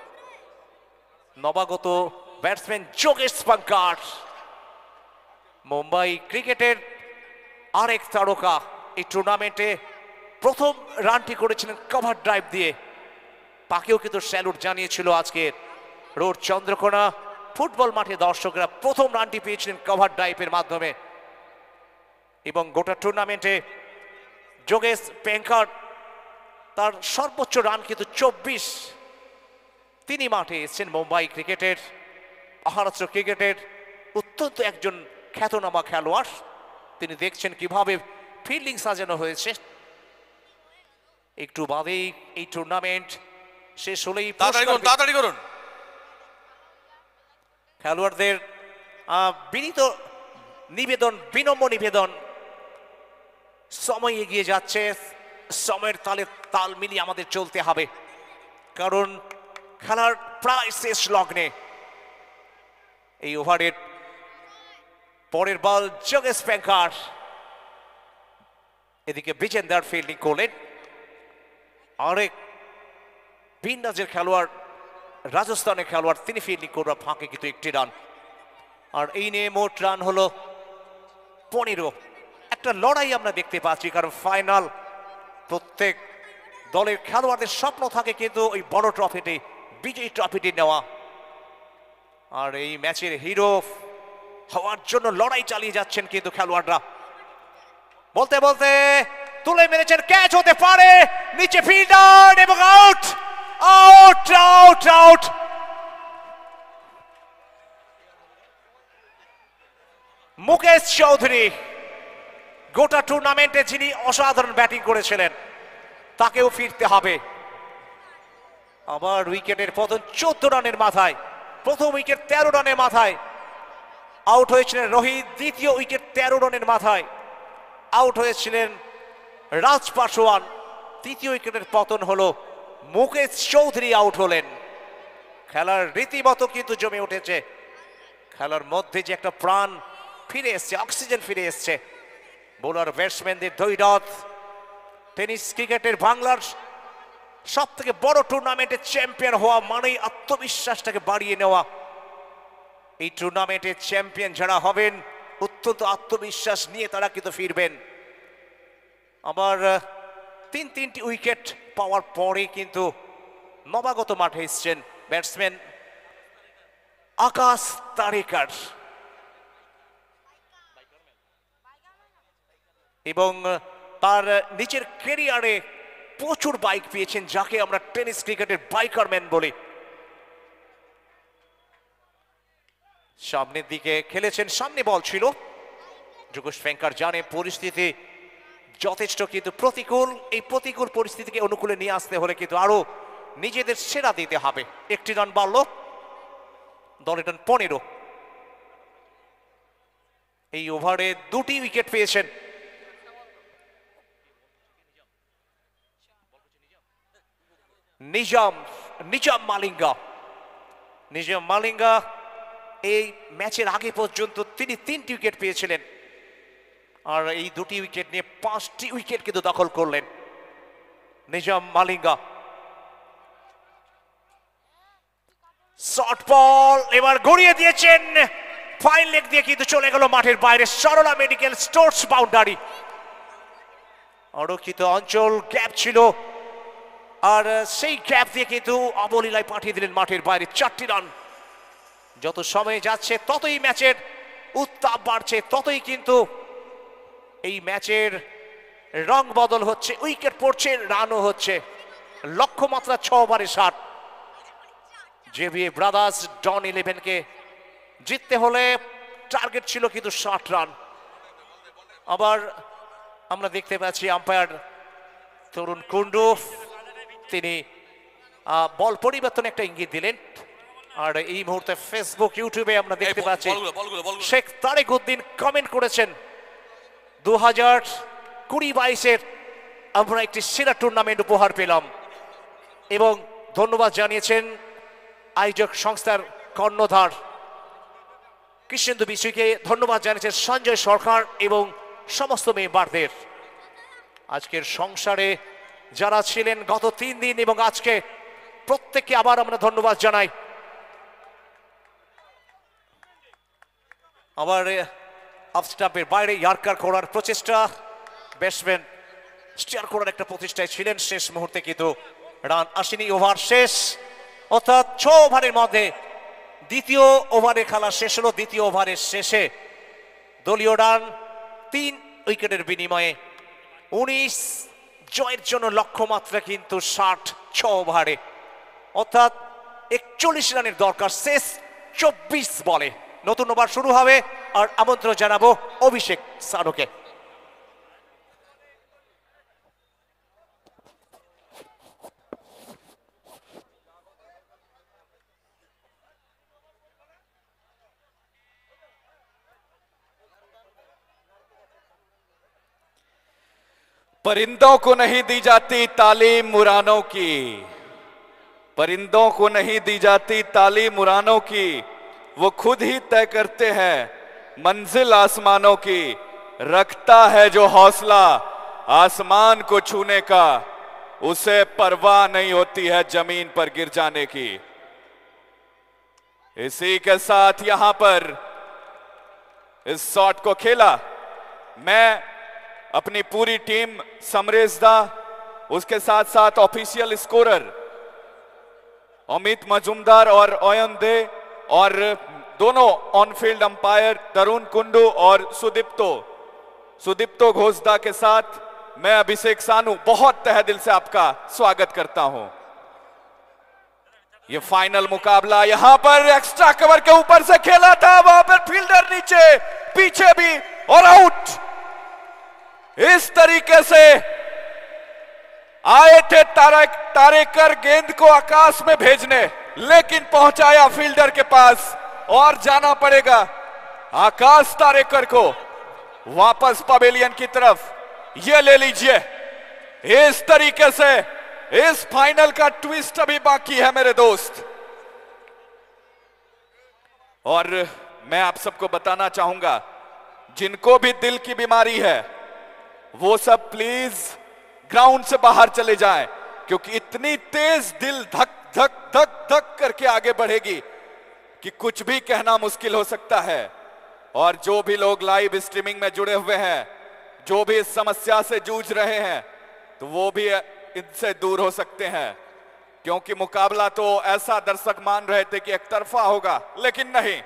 [SPEAKER 1] নবাগত ব্যাটসম্যান যোগেশ স্পাঙ্কার, মুম্বাই ক্রিকেটের আরেক তারকা, এই টুর্নামেন্টে প্রথম রানটি করেছিলেন কভার ড্রাইভ দিয়ে। তাকেও কিন্তু স্যালুট জানিয়েছিল আজকের রোড চন্দ্রকোনা ফুটবল মাঠে দর্শকরা। প্রথম রানটি পেয়েছিলেন কভার ড্রাইভের মাধ্যমে এবং গোটা টুর্নামেন্টে যোগেশ স্পাঙ্কার তার সর্বোচ্চ রান কিন্তু চব্বিশ। তিনি মাঠে এসেছেন মুম্বাই ক্রিকেটের, মহারাষ্ট্র ক্রিকেটের অত্যন্ত একজন খ্যাতনামা খেলোয়াড়। তিনি দেখছেন কিভাবে ফিল্ডিং সাজানো হয়েছে। একটু বাদেই এই টুর্নামেন্ট শেষ হলেই
[SPEAKER 4] তাড়াতাড়ি করুন, তাড়াতাড়ি করুন।
[SPEAKER 1] খেলোয়াড়দের আহ, বিনীত নিবেদন, বিনম্র নিবেদন, সময় এগিয়ে যাচ্ছে, সময়ের তালে তাল মিলিয়ে আমাদের চলতে হবে, কারণ খেলার প্রায় শেষ লগ্নে। এই ওভারের পরের বল যোগেশ স্পাঙ্কার, এদিকে বিজেন্দার ফিল্ডিং করলেন। আরেক ভিন রাজ্যের খেলোয়াড়, রাজস্থানের খেলোয়াড়, তিনি ফিল্ডিং করবার ফাঁকে কিন্তু একটি রান। আর এই নিয়ে মোট রান হলো পনেরো। একটা লড়াই আমরা দেখতে পাচ্ছি, কারণ ফাইনাল প্রত্যেক দলের খেলোয়াড়দের স্বপ্ন থাকে কিন্তু ওই বড় ট্রফিটি, বিজয়ী ট্রফিটি নেওয়া। আর এই ম্যাচের হিরো হওয়ার জন্য লড়াই চালিয়ে যাচ্ছেন কিন্তু খেলোয়াড়রা। বলতে বলতে তুলে মেরেছেন, ক্যাচ হতে পারে, নিচে ফিল্ডার এবং out out out out. Mukesh Chowdhury গোটা টুর্নামেন্টে যিনি অসাধারণ ব্যাটিং করেছিলেন, তাকেও ফিরতে হবে। আবার উইকেটের পতন চোদ্দ রানের মাথায়, প্রথম উইকেট তেরো রানের মাথায় আউট হয়েছিলেন রোহিত, দ্বিতীয় উইকেট তেরো রানের মাথায় আউট হয়েছিলেন রাজ পাসওয়ান, তৃতীয় উইকেটের পতন হলো মুকেশ চৌধুরী আউট হলেন। খেলার রীতিমতো কিন্তু জমে উঠেছে, খেলার মধ্যে যে একটা প্রাণ ফিরে এসছে, অক্সিজেন ফিরে এসছে। বোলার ব্যাটসম্যানদের দ্বৈরথ। টেনিস ক্রিকেটের বাংলার সব থেকে বড় টুর্নামেন্টে চ্যাম্পিয়ন হওয়া মানেই আত্মবিশ্বাসটাকে বাড়িয়ে নেওয়া। এই টুর্নামেন্টের চ্যাম্পিয়ন যারা হবেন, অত্যন্ত আত্মবিশ্বাস নিয়ে তারা কিন্তু ফিরবেন। আবার তিন তিনটি উইকেট পাওয়ার পরে কিন্তু নবাগত মাঠে এসছেন ব্যাটসম্যান আকাশ তারেকার এবং তার নিজের ক্যারিয়ারে প্রচুর বাইক পেয়েছেন, যাকে আমরা টেনিস ক্রিকেটের বাইকারম্যান বলি। সামনের দিকে খেলেছেন, সামনে বল ছিল। যোগেশ স্পাঙ্কার জানে পরিস্থিতি যথেষ্ট কিন্তু প্রতিকূল, এই প্রতিকূল পরিস্থিতিকে অনুকূলে নিয়ে আসতে হলে কিন্তু আরো নিজেদের সেরা দিতে হবে। একটি রান বাড়ল, দলের রান পনেরো। এই ওভারে দুটি উইকেট পেয়েছেন নিজাম নিজাম মালিঙ্গা। নিজাম মালিঙ্গা এই ম্যাচের আগে পর্যন্ত তিনি তিনটি উইকেট পেয়েছিলেন, আর এই দুটি উইকেট নিয়ে পাঁচটি উইকেট কিন্তু দখল করলেন নিজাম মালিঙ্গা। শর্ট বল এবার গড়িয়ে দিয়েছেন, ফাইন লেগ দিয়ে কিন্তু চলে গেল মাঠের বাইরে। সরলা মেডিকেল স্টোর্স বাউন্ডারি, অরক্ষিত অঞ্চল, গ্যাপ ছিল, আর সেই গ্যাপ দিয়ে কিন্তু অবলীলায় পাঠিয়ে দিলেন মাঠের বাইরে। চারটি রান। যত সময় যাচ্ছে ততই ম্যাচের উত্তাপ বাড়ছে, ততই কিন্তু এই ম্যাচের রং বদল হচ্ছে, উইকেট পড়ছে, রানও হচ্ছে। লক্ষ্যমাত্রা ছ ওভারে ষাট। জেভিএ ব্রাদার্স ডন ইলেভেনকে জিততে হলে টার্গেট ছিল কিন্তু ষাট রান। আবার আমরা দেখতে পাচ্ছি আম্পায়ার তরুণ কুন্ডু তিনি আহ, বল পরিবর্তন একটা ইঙ্গিত দিলেন। আর এই মুহূর্তে ফেসবুক ইউটিউবে আমরা দেখতে
[SPEAKER 4] এই বল-
[SPEAKER 1] পাচ্ছি
[SPEAKER 4] বলগুলো, বলগুলো, বলগুলো।
[SPEAKER 1] শেখ তারেক উদ্দিন কমেন্ট করেছেন দু হাজার কুড়ি বাইশের আমরা একটি সেরা টুর্নামেন্ট উপহার পেলাম এবং ধন্যবাদ জানিয়েছেন আয়োজক সংস্থার কর্ণধার কৃষ্ণেন্দু বিশ্বকে, ধন্যবাদ জানিয়েছেন সঞ্জয় সরকার এবং সমস্ত মেম্বারদের। আজকের সংসারে যারা ছিলেন গত তিন দিন এবং আজকে প্রত্যেককে আবার আমরা ধন্যবাদ জানাই। আবার অফ স্টাম্পের বাইরে ইয়ার্কার করার প্রচেষ্টা, ব্যাটসম্যান স্টিয়ার করার একটা প্রচেষ্টায় ছিলেন, শেষ মুহূর্তে কিন্তু রান আসেনি। ওভার শেষ, অর্থাৎ ছ ওভারের মধ্যে দ্বিতীয় ওভারে খেলা শেষ হলো। দ্বিতীয় ওভারের শেষে দলীয় রান তিন উইকেটের বিনিময়ে উনিশ, জয়ের জন্য লক্ষ্যমাত্রা কিন্তু ষাট ছ ওভারে, অর্থাৎ একচল্লিশ রানের দরকার শেষ চব্বিশ বলে। নতুন ওভার শুরু হবে আর আমন্ত্রণ জানাবো অভিষেক সারোকে।
[SPEAKER 2] परिंदों को नहीं दी जाती तालीम मुरानों की, परिंदों को नहीं दी जाती तालीम मुरानों की, वो खुद ही तय करते हैं मंजिल आसमानों की। रखता है जो हौसला आसमान को छूने का, उसे परवाह नहीं होती है जमीन पर गिर जाने की। इसी के साथ यहां पर इस शॉट को खेला। मैं अपनी पूरी टीम, समरेश दा, उसके साथ साथ ऑफिशियल स्कोरर अमित मजुमदार और ओयन दे, और दोनों on field umpire Tarun Kundu और सुदीप्तो सुदीप्तो घोषदा के साथ मैं अभिषेक सानू बहुत तहे दिल से आपका स्वागत करता हूं। ये फाइनल मुकाबला यहां पर एक्स्ट्रा कवर के ऊपर से खेला था, वहां पर फील्डर नीचे, पीछे भी और आउट। इस तरीके से आए थे तारक तारेकर गेंद को आकाश में भेजने, लेकिन पहुंचाया फील्डर के पास और जाना पड़ेगा आकाश तारेकर को वापस पवेलियन की तरफ। ये ले लीजिए। इस तरीके से इस फाइनल का ट्विस्ट अभी बाकी है मेरे दोस्त। और मैं आप सबको बताना चाहूंगा, जिनको भी दिल की बीमारी है वो सब प्लीज ग्राउंड से बाहर चले जाएं, क्योंकि इतनी तेज दिल धक धक धक धक करके आगे बढ़ेगी कि कुछ भी कहना मुश्किल हो सकता है। और जो भी लोग लाइव स्ट्रीमिंग में जुड़े हुए हैं, जो भी इस समस्या से जूझ रहे हैं, तो वो भी इनसे दूर हो सकते हैं, क्योंकि मुकाबला तो ऐसा दर्शक मान रहे थे कि एक तरफा होगा, लेकिन नहीं।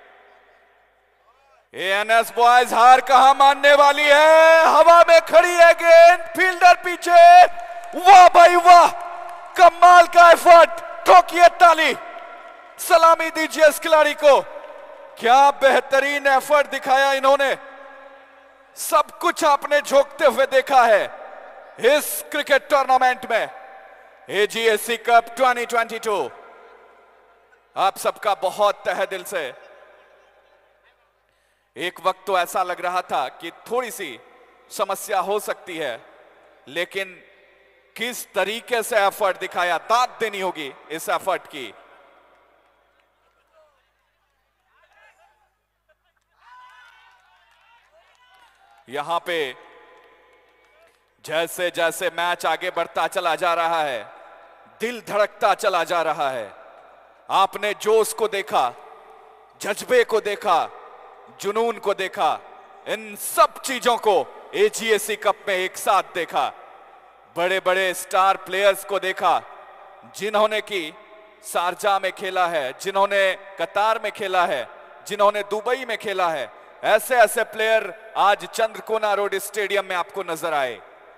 [SPEAKER 2] एएनएस बॉयज हार कहां मानने वाली है। हवा में खड़ी है गेंद, फील्डर पीछे। वाह भाई वाह, कमाल का एफर्ट। ठोकिए ताली, सलामी दीजिए इस खिलाड़ी को। क्या बेहतरीन एफर्ट दिखाया इन्होंने। सब कुछ आपने झोंकते हुए देखा है इस क्रिकेट टूर्नामेंट में, AGSC cup twenty twenty two. आप सबका बहुत तहे दिल से। एक वक्त तो ऐसा लग रहा था कि थोड़ी सी समस्या हो सकती है, लेकिन किस तरीके से एफर्ट दिखाया, दाद देनी होगी इस एफर्ट की। यहां पे जैसे जैसे मैच आगे बढ़ता चला जा रहा है, दिल धड़कता चला जा रहा है। आपने जोश को देखा, जज्बे को देखा, जुनून को देखा, इन सब चीजों को एजीएससी कप में एक साथ देखा। बड़े बड़े स्टार प्लेयर्स को देखा, जिन्होंने की शारजा में खेला है, जिन्होंने कतार में खेला है, जिन्होंने दुबई में खेला है। ऐसे ऐसे प्लेयर आज चंद्रकोना रोड स्टेडियम में आपको नजर आए।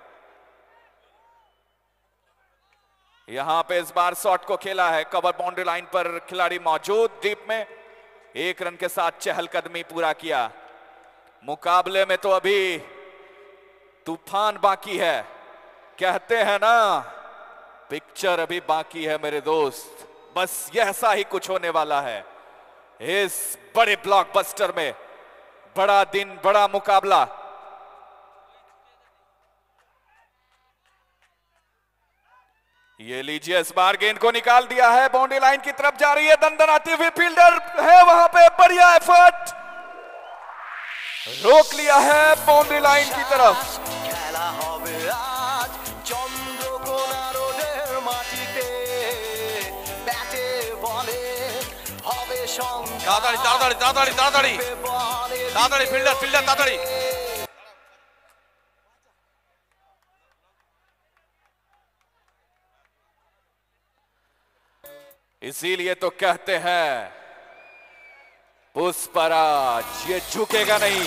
[SPEAKER 2] यहां पे इस बार शॉट को खेला है, कवर बाउंड्री लाइन पर खिलाड़ी मौजूद, डीप में एक रन के साथ चहलकदमी पूरा किया। मुकाबले में तो अभी तूफान बाकी है। कहते हैं ना, पिक्चर अभी बाकी है मेरे दोस्त। बस यह ऐसा ही कुछ होने वाला है इस बड़े ब्लॉकबस्टर में। बड़ा दिन, बड़ा मुकाबला। ये लीजिए, इस बार गेंद को निकाल दिया है, बाउंड्री लाइन की तरफ जा रही है, दंदनाती हुई फील्डर है वहां पे, बढ़िया एफर्ट, रोक लिया है बाउंड्री लाइन की तरफ।
[SPEAKER 7] খেলা হবে আজ চন্দ্রকোনা রোডের মাটিতে, ব্যাটে বলে হবে সংখ্যা,
[SPEAKER 4] তাড়াতাড়ি তাড়াতাড়ি তাড়াতাড়ি তাড়াতাড়ি
[SPEAKER 7] বলে
[SPEAKER 4] তাড়াতাড়ি ফিল্ডার ফিল্ডার তাড়াতাড়ি।
[SPEAKER 2] इसीलिए तो कहते हैं पुष्पराज ये झुकेगा नहीं।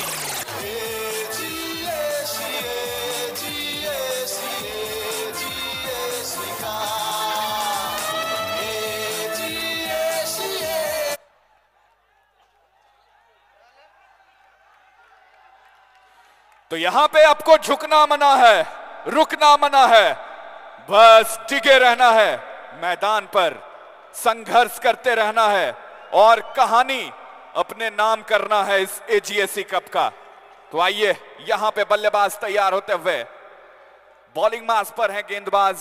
[SPEAKER 2] तो यहां पे आपको झुकना मना है, रुकना मना है, बस टिके रहना है, मैदान पर संघर्ष करते रहना है और कहानी अपने नाम करना है इस एजीएसी कप का। तो आइए, यहां पे बल्लेबाज तैयार होते हुए, बॉलिंग मास पर हैं गेंदबाज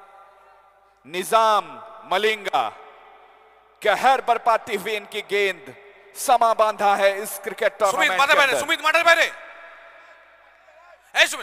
[SPEAKER 2] निजाम मलिंगा। कहर बरपाती हुई इनकी गेंद, समा बांधा है इस क्रिकेट
[SPEAKER 4] सुमित
[SPEAKER 2] टूर्नामेंट
[SPEAKER 4] माठे
[SPEAKER 2] के
[SPEAKER 4] বাইরে,
[SPEAKER 2] अंदर।
[SPEAKER 4] सुमित माठे বাইরে। এই সুমিত,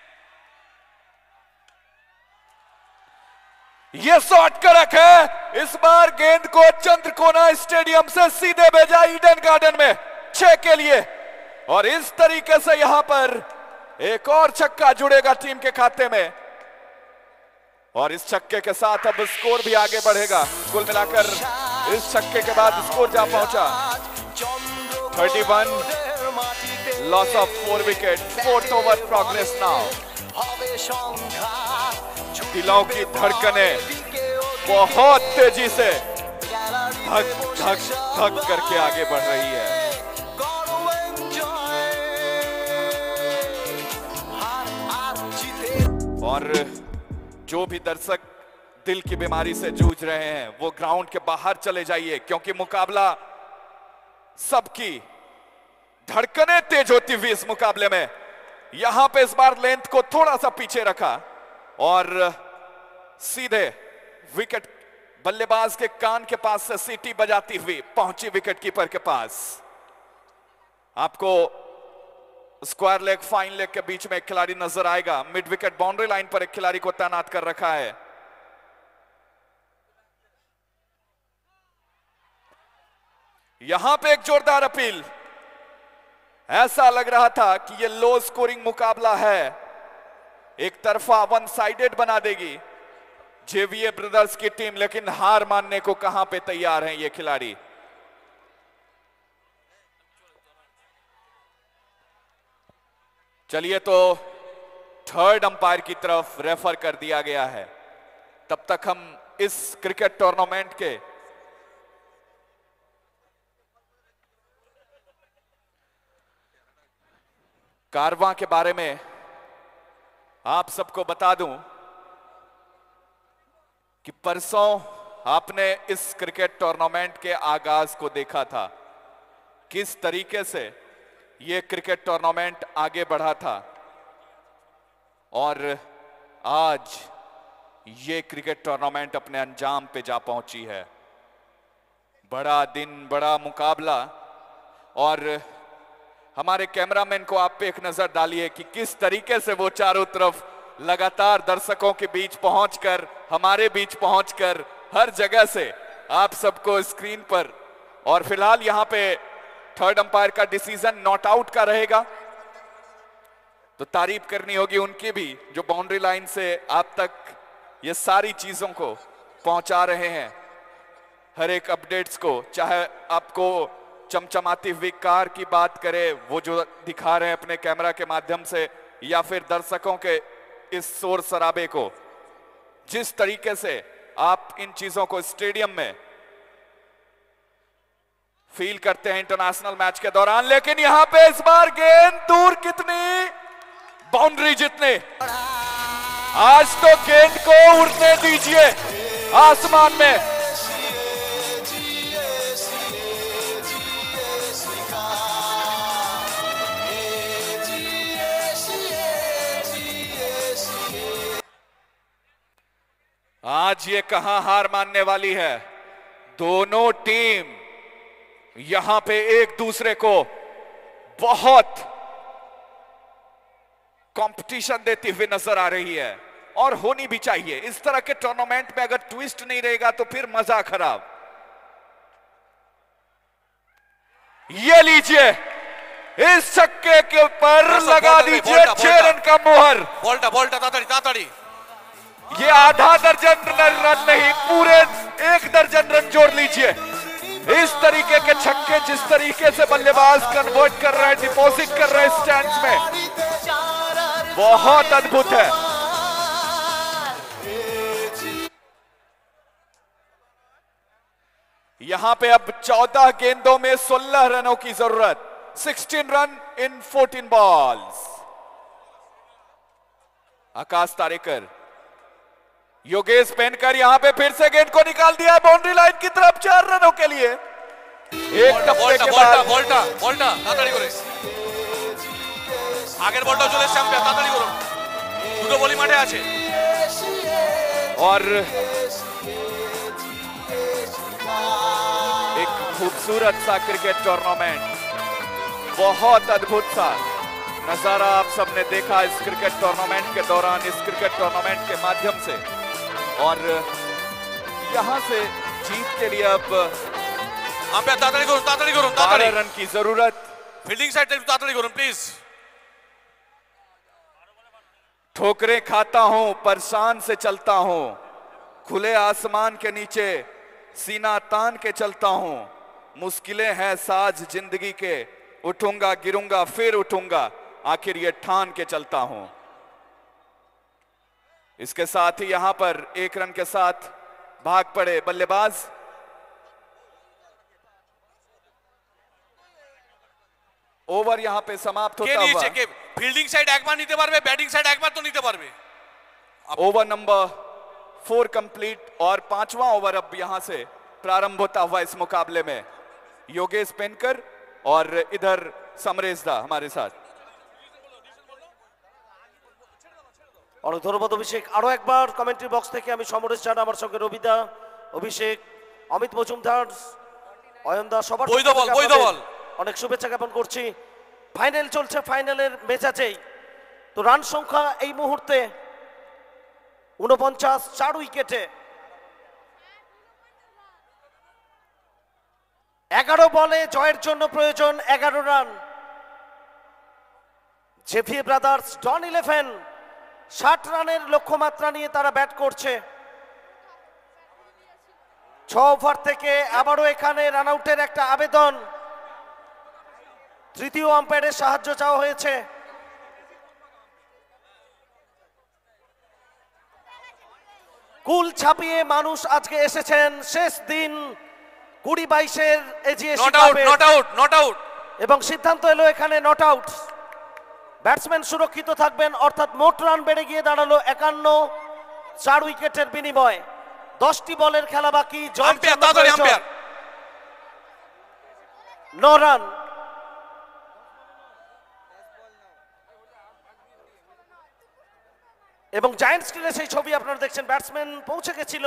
[SPEAKER 2] ये शॉट कड़क है। इस बार गेंद को चंद्रकोना स्टेडियम से सीधे भेजा ईडन गार्डन में छह के लिए, और इस तरीके से यहां पर एक और छक्का जुड़ेगा टीम के खाते में, और इस छक्के के साथ अब स्कोर भी आगे बढ़ेगा। कुल मिलाकर इस छक्के के बाद स्कोर जा पहुंचा thirty one, loss of four wicket, fourth over progress now.
[SPEAKER 7] হবে সংখ্যা,
[SPEAKER 2] दिलों की धड़कनें बहुत तेजी से धक धक धक करके आगे बढ़ रही है।
[SPEAKER 7] করো এনজয়, হার আর জিতে
[SPEAKER 2] और जो भी दर्शक दिल की बीमारी से जूझ रहे हैं वो ग्राउंड के बाहर चले जाइए, क्योंकि मुकाबला सबकी धड़कनें तेज होती हुई इस मुकाबले में। यहां पे इस बार लेंथ को थोड़ा सा पीछे रखा और सीधे विकेट बल्लेबाज के कान के पास से सीटी बजाती हुई पहुंची विकेट कीपर के पास। आपको स्क्वायर लेग, फाइन लेग के बीच में एक खिलाड़ी नजर आएगा। मिड विकेट बाउंड्री लाइन पर एक खिलाड़ी को तैनात कर रखा है। यहां पे एक जोरदार अपील। ऐसा लग रहा था कि यह लो स्कोरिंग मुकाबला है, एक तरफा वन साइडेड बना देगी जेवीए ब्रदर्स की टीम, लेकिन हार मानने को कहां पे तैयार हैं ये खिलाड़ी। चलिए, तो थर्ड अंपायर की तरफ रेफर कर दिया गया है। तब तक हम इस क्रिकेट टूर्नामेंट के कारवां के बारे में आप सबको बता दूं कि परसों आपने इस क्रिकेट टूर्नामेंट के आगाज को देखा था, किस तरीके से यह क्रिकेट टूर्नामेंट आगे बढ़ा था, और आज ये क्रिकेट टूर्नामेंट अपने अंजाम पे जा पहुंची है। बड़ा दिन, बड़ा मुकाबला, और हमारे कैमरामैन को आप पे एक नजर डालिए कि किस तरीके से वो चारों तरफ लगातार दर्शकों के बीच पहुंचकर, हमारे बीच पहुंचकर, हर जगह से आप सबको स्क्रीन पर। और फिलहाल यहां पे थर्ड अंपायर का डिसीजन नॉट आउट का रहेगा, तो तारीफ करनी होगी उनकी भी जो बाउंड्री लाइन से आप तक ये सारी चीजों को पहुंचा रहे हैं, हर एक अपडेट्स को। चाहे आपको चमचमाती हुई कार की बात करें, वो जो दिखा रहे हैं अपने कैमरा के माध्यम से, या फिर दर्शकों के इस शोर शराबे को, जिस तरीके से आप इन चीजों को स्टेडियम में फील करते हैं इंटरनेशनल मैच के दौरान। लेकिन यहां पे इस बार गेंद दूर कितनी, बाउंड्री जितने। आज तो गेंद को उड़ने दीजिए आसमान में। आज ये कहां हार मानने वाली है। दोनों टीम यहां पे एक दूसरे को बहुत कंपटीशन देती हुई नजर आ रही है और होनी भी चाहिए। इस तरह के टूर्नामेंट में अगर ट्विस्ट नहीं रहेगा तो फिर मजा खराब। ये लीजिए, इस छक्के के ऊपर लगा दीजिए छह रन का मोहर।
[SPEAKER 4] बॉल्टा बॉल्टा तातड़ी तातड़ी।
[SPEAKER 2] ये आधा दर्जन रन नहीं, पूरे एक दर्जन रन जोड़ लीजिए। इस तरीके के छक्के जिस तरीके से बल्लेबाज कन्वर्ट कर रहे हैं, डिपॉजिट कर रहे हैं स्टैंड्स में, बहुत अद्भुत है। यहां पे अब चौदह गेंदों में सोलह रनों की जरूरत। सोलह रन इन चौदह बॉल्स। आकाश तारेकर, योगेश पेनकर यहां पे फिर से गेंद को निकाल दिया बाउंड्री लाइन की तरफ चार रनों के लिए। एक टप्पे के बाद
[SPEAKER 4] বলটা বলটা তাড়াতাড়ি করে আগের বলটা চলে এসেছে আম্পায়ার, তাড়াতাড়ি করুন, দুটো বলই মাঠে আছে।
[SPEAKER 2] और एक खूबसूरत सा क्रिकेट टूर्नामेंट, बहुत अद्भुत सा नजारा आप सबने देखा इस क्रिकेट टूर्नामेंट के दौरान, इस क्रिकेट टूर्नामेंट के माध्यम से। और यहां से जीत के लिए अब
[SPEAKER 4] আম্পায়ার তাড়াতাড়ি করুন, তাড়াতাড়ি করুন,
[SPEAKER 2] बारह
[SPEAKER 4] তাড়াতাড়ি
[SPEAKER 2] रन की जरूरत।
[SPEAKER 4] ফিল্ডিং সাইডটা একটু তাড়াতাড়ি করুন প্লিজ।
[SPEAKER 2] ठोकरें खाता हूं पर शान से चलता हूं, खुले आसमान के नीचे सीना तान के चलता हूं, मुश्किलें हैं साज जिंदगी के, उठूंगा गिरूंगा फिर उठूंगा, आखिर ये ठान के चलता हूं। इसके साथ ही यहां पर एक रन के साथ भाग पड़े बल्लेबाज। ओवर यहां पे समाप्त
[SPEAKER 4] কে
[SPEAKER 2] होता
[SPEAKER 4] নিয়েছে
[SPEAKER 2] हुआ।
[SPEAKER 4] কে? ফিল্ডিং সাইড একবার নিতে পারবে, ব্যাটিং সাইড একবার তো নিতে পারবে।
[SPEAKER 2] ओवर नंबर फोर कंप्लीट और पांचवा ओवर अब यहां से प्रारंभ होता हुआ इस मुकाबले में। योगेश पेनकर और इधर समरेश दा हमारे साथ।
[SPEAKER 5] অনেক ধন্যবাদ অভিষেক। আরো একবার কমেন্ট্রি বক্স থেকে আমি সমরেশ জানা, আমার সঙ্গে রবিদা, অভিষেক, অমিত মজুমদার, অয়নদা, সবার
[SPEAKER 4] বৈধ বল,
[SPEAKER 5] পক্ষ থেকে
[SPEAKER 4] বৈধ বল।
[SPEAKER 5] আপনাদের অনেক শুভেচ্ছা জ্ঞাপন করছি। ফাইনাল চলছে, ফাইনালের মেজাজেই তো রান সংখ্যা এই মুহূর্তে উনপঞ্চাশ, চার উইকেটে এগারো বলে জয়ের জন্য প্রয়োজন এগারো রান। জেভিয়ে ব্রাদার্স ডন ইলেভেন ষাট রানের লক্ষ্যমাত্রা নিয়ে তারা ব্যাট করছে। ছ ওভার থেকে আবারও এখানে রান আউটের একটা আবেদন, তৃতীয় আম্পায়ারের সাহায্য চাওয়া হয়েছে। কুল ছাপিয়ে মানুষ আজকে এসেছেন, শেষ দিন কুড়ি বাইশের AGAC
[SPEAKER 4] not out, not out, not out.
[SPEAKER 5] এবং সিদ্ধান্ত এলো এখানে নট আউট। ব্যাটসম্যান সুরক্ষিত থাকবেন, অর্থাৎ মোট রান বেড়ে গিয়ে দাঁড়ালো একান্ন, চার উইকেটের বিনিময়। দশটি বলের খেলা বাকি,
[SPEAKER 4] আম্পায়ার তাড়াতাড়ি, আম্পায়ার।
[SPEAKER 5] ন রান। এবং জায়ান্ট স্ক্রিনে সেই ছবি আপনারা দেখছেন, ব্যাটসম্যান পৌঁছে গেছিল।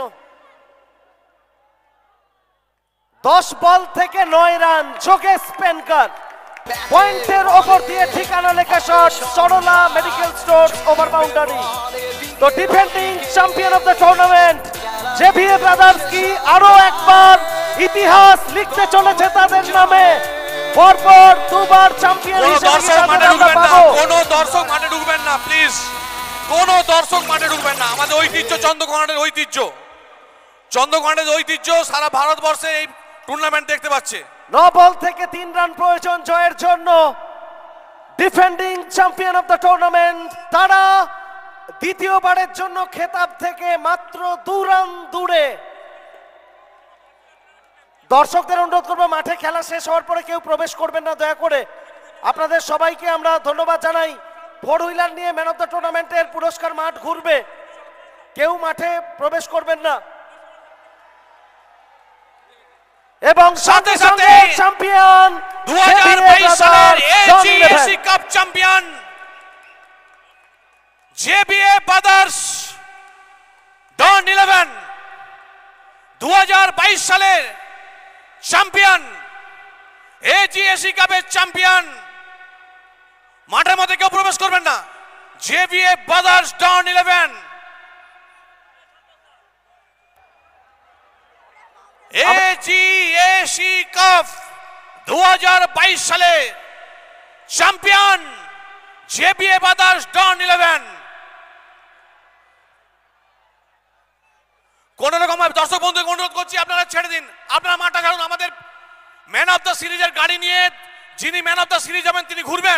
[SPEAKER 5] দশ বল থেকে নয় রান, যোগেশ পেনকার পয়েন্টের ওপর দিয়ে ঠিকানা লেখা shot, Sarala medical store over boundary. তো defending champion of the tournament জেভিয়ে ব্রাদার্স কি আরো একবার ইতিহাস লিখতে চলেছে তাদের নামে। পরপর দুবার চ্যাম্পিয়ন
[SPEAKER 4] কোন
[SPEAKER 5] হিসেবে
[SPEAKER 4] দর্শক
[SPEAKER 5] তাদের
[SPEAKER 4] মাঠে
[SPEAKER 5] আমরা
[SPEAKER 4] ঢুকবেন না,
[SPEAKER 5] পাবো।
[SPEAKER 4] কোন দর্শক মাঠে ঢুকবেন না প্লিজ, কোন দর্শক মাঠে ঢুকবেন না। আমাদের ঐতিহ্য, চন্দ্রকোনার ঐতিহ্য, চন্দ্রকোনার ঐতিহ্য সারা ভারতবর্ষে এই টুর্নামেন্ট দেখতে পাচ্ছে।
[SPEAKER 5] ন বল থেকে তিন রান প্রয়োজন জয়ের জন্য। Defending champion of the tournament তারা দ্বিতীয়বারের জন্য খেতাব থেকে মাত্র দু রান দূরে। দর্শকদের অনুরোধ করবো মাঠে খেলা শেষ হওয়ার পরে কেউ প্রবেশ করবেন না দয়া করে। আপনাদের সবাইকে আমরা ধন্যবাদ জানাই। ফোর হুইলার নিয়ে ম্যান অফ দ্য টুর্নামেন্টের পুরস্কার মাঠ ঘুরবে, কেউ মাঠে প্রবেশ করবেন না। এবং
[SPEAKER 4] সাথে
[SPEAKER 5] সাথে
[SPEAKER 4] সাথে
[SPEAKER 5] সাথে চ্যাম্পিয়ন
[SPEAKER 4] দু হাজার বাইশ সালের এজিএসি কাপ চ্যাম্পিয়ন জেবিএ ব্রাদার্স ডন ইলেভেন, দু হাজার বাইশ সালের চ্যাম্পিয়ন এজিএসি কাপের চ্যাম্পিয়ন। মাঠের মধ্যে কেউ প্রবেশ করবেন না। জেবিএ brothers Don eleven AGAC cup দু হাজার বাইশ সালে চ্যাম্পিয়ন জেবিএ ব্রাদার্স ডন ইলেভেন। কোন রকম দর্শক বন্ধুকে অনুরোধ করছি আপনারা ছেড়ে দিন, আপনারা মাঠটা ছাড়ুন। আমাদের ম্যান অফ দ্য সিরিজের গাড়ি নিয়ে যিনি ম্যান অফ দ্য সিরিজ হবেন তিনি ঘুরবেন।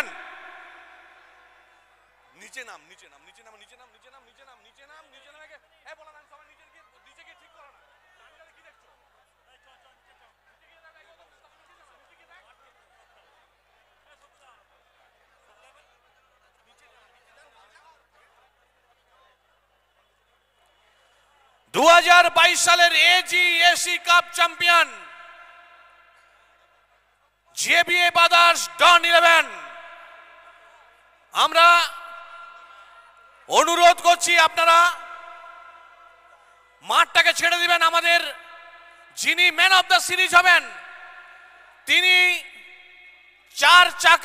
[SPEAKER 4] নিচে নাম নিচে নাম নিচে নাম নিচে নাম নিচে নাম নিচে নাম নিচে নাম নিচে নাম এ বলা নাম সবাই নিচে গিয়ে নিচে গিয়ে ঠিক করো না। কি দেখছো? দু হাজার বাইশ সালের এজিএসি কাপ চ্যাম্পিয়ন জেবিএ ব্রাদার্স ডন ইলেভেন। আমরা অনুরোধ করছি আপনারা মাঠটাকে ছেড়ে দিবেন। আমাদের যিনি ম্যান অফ দ্য সিরিজ হবেন তিনি চার চাকা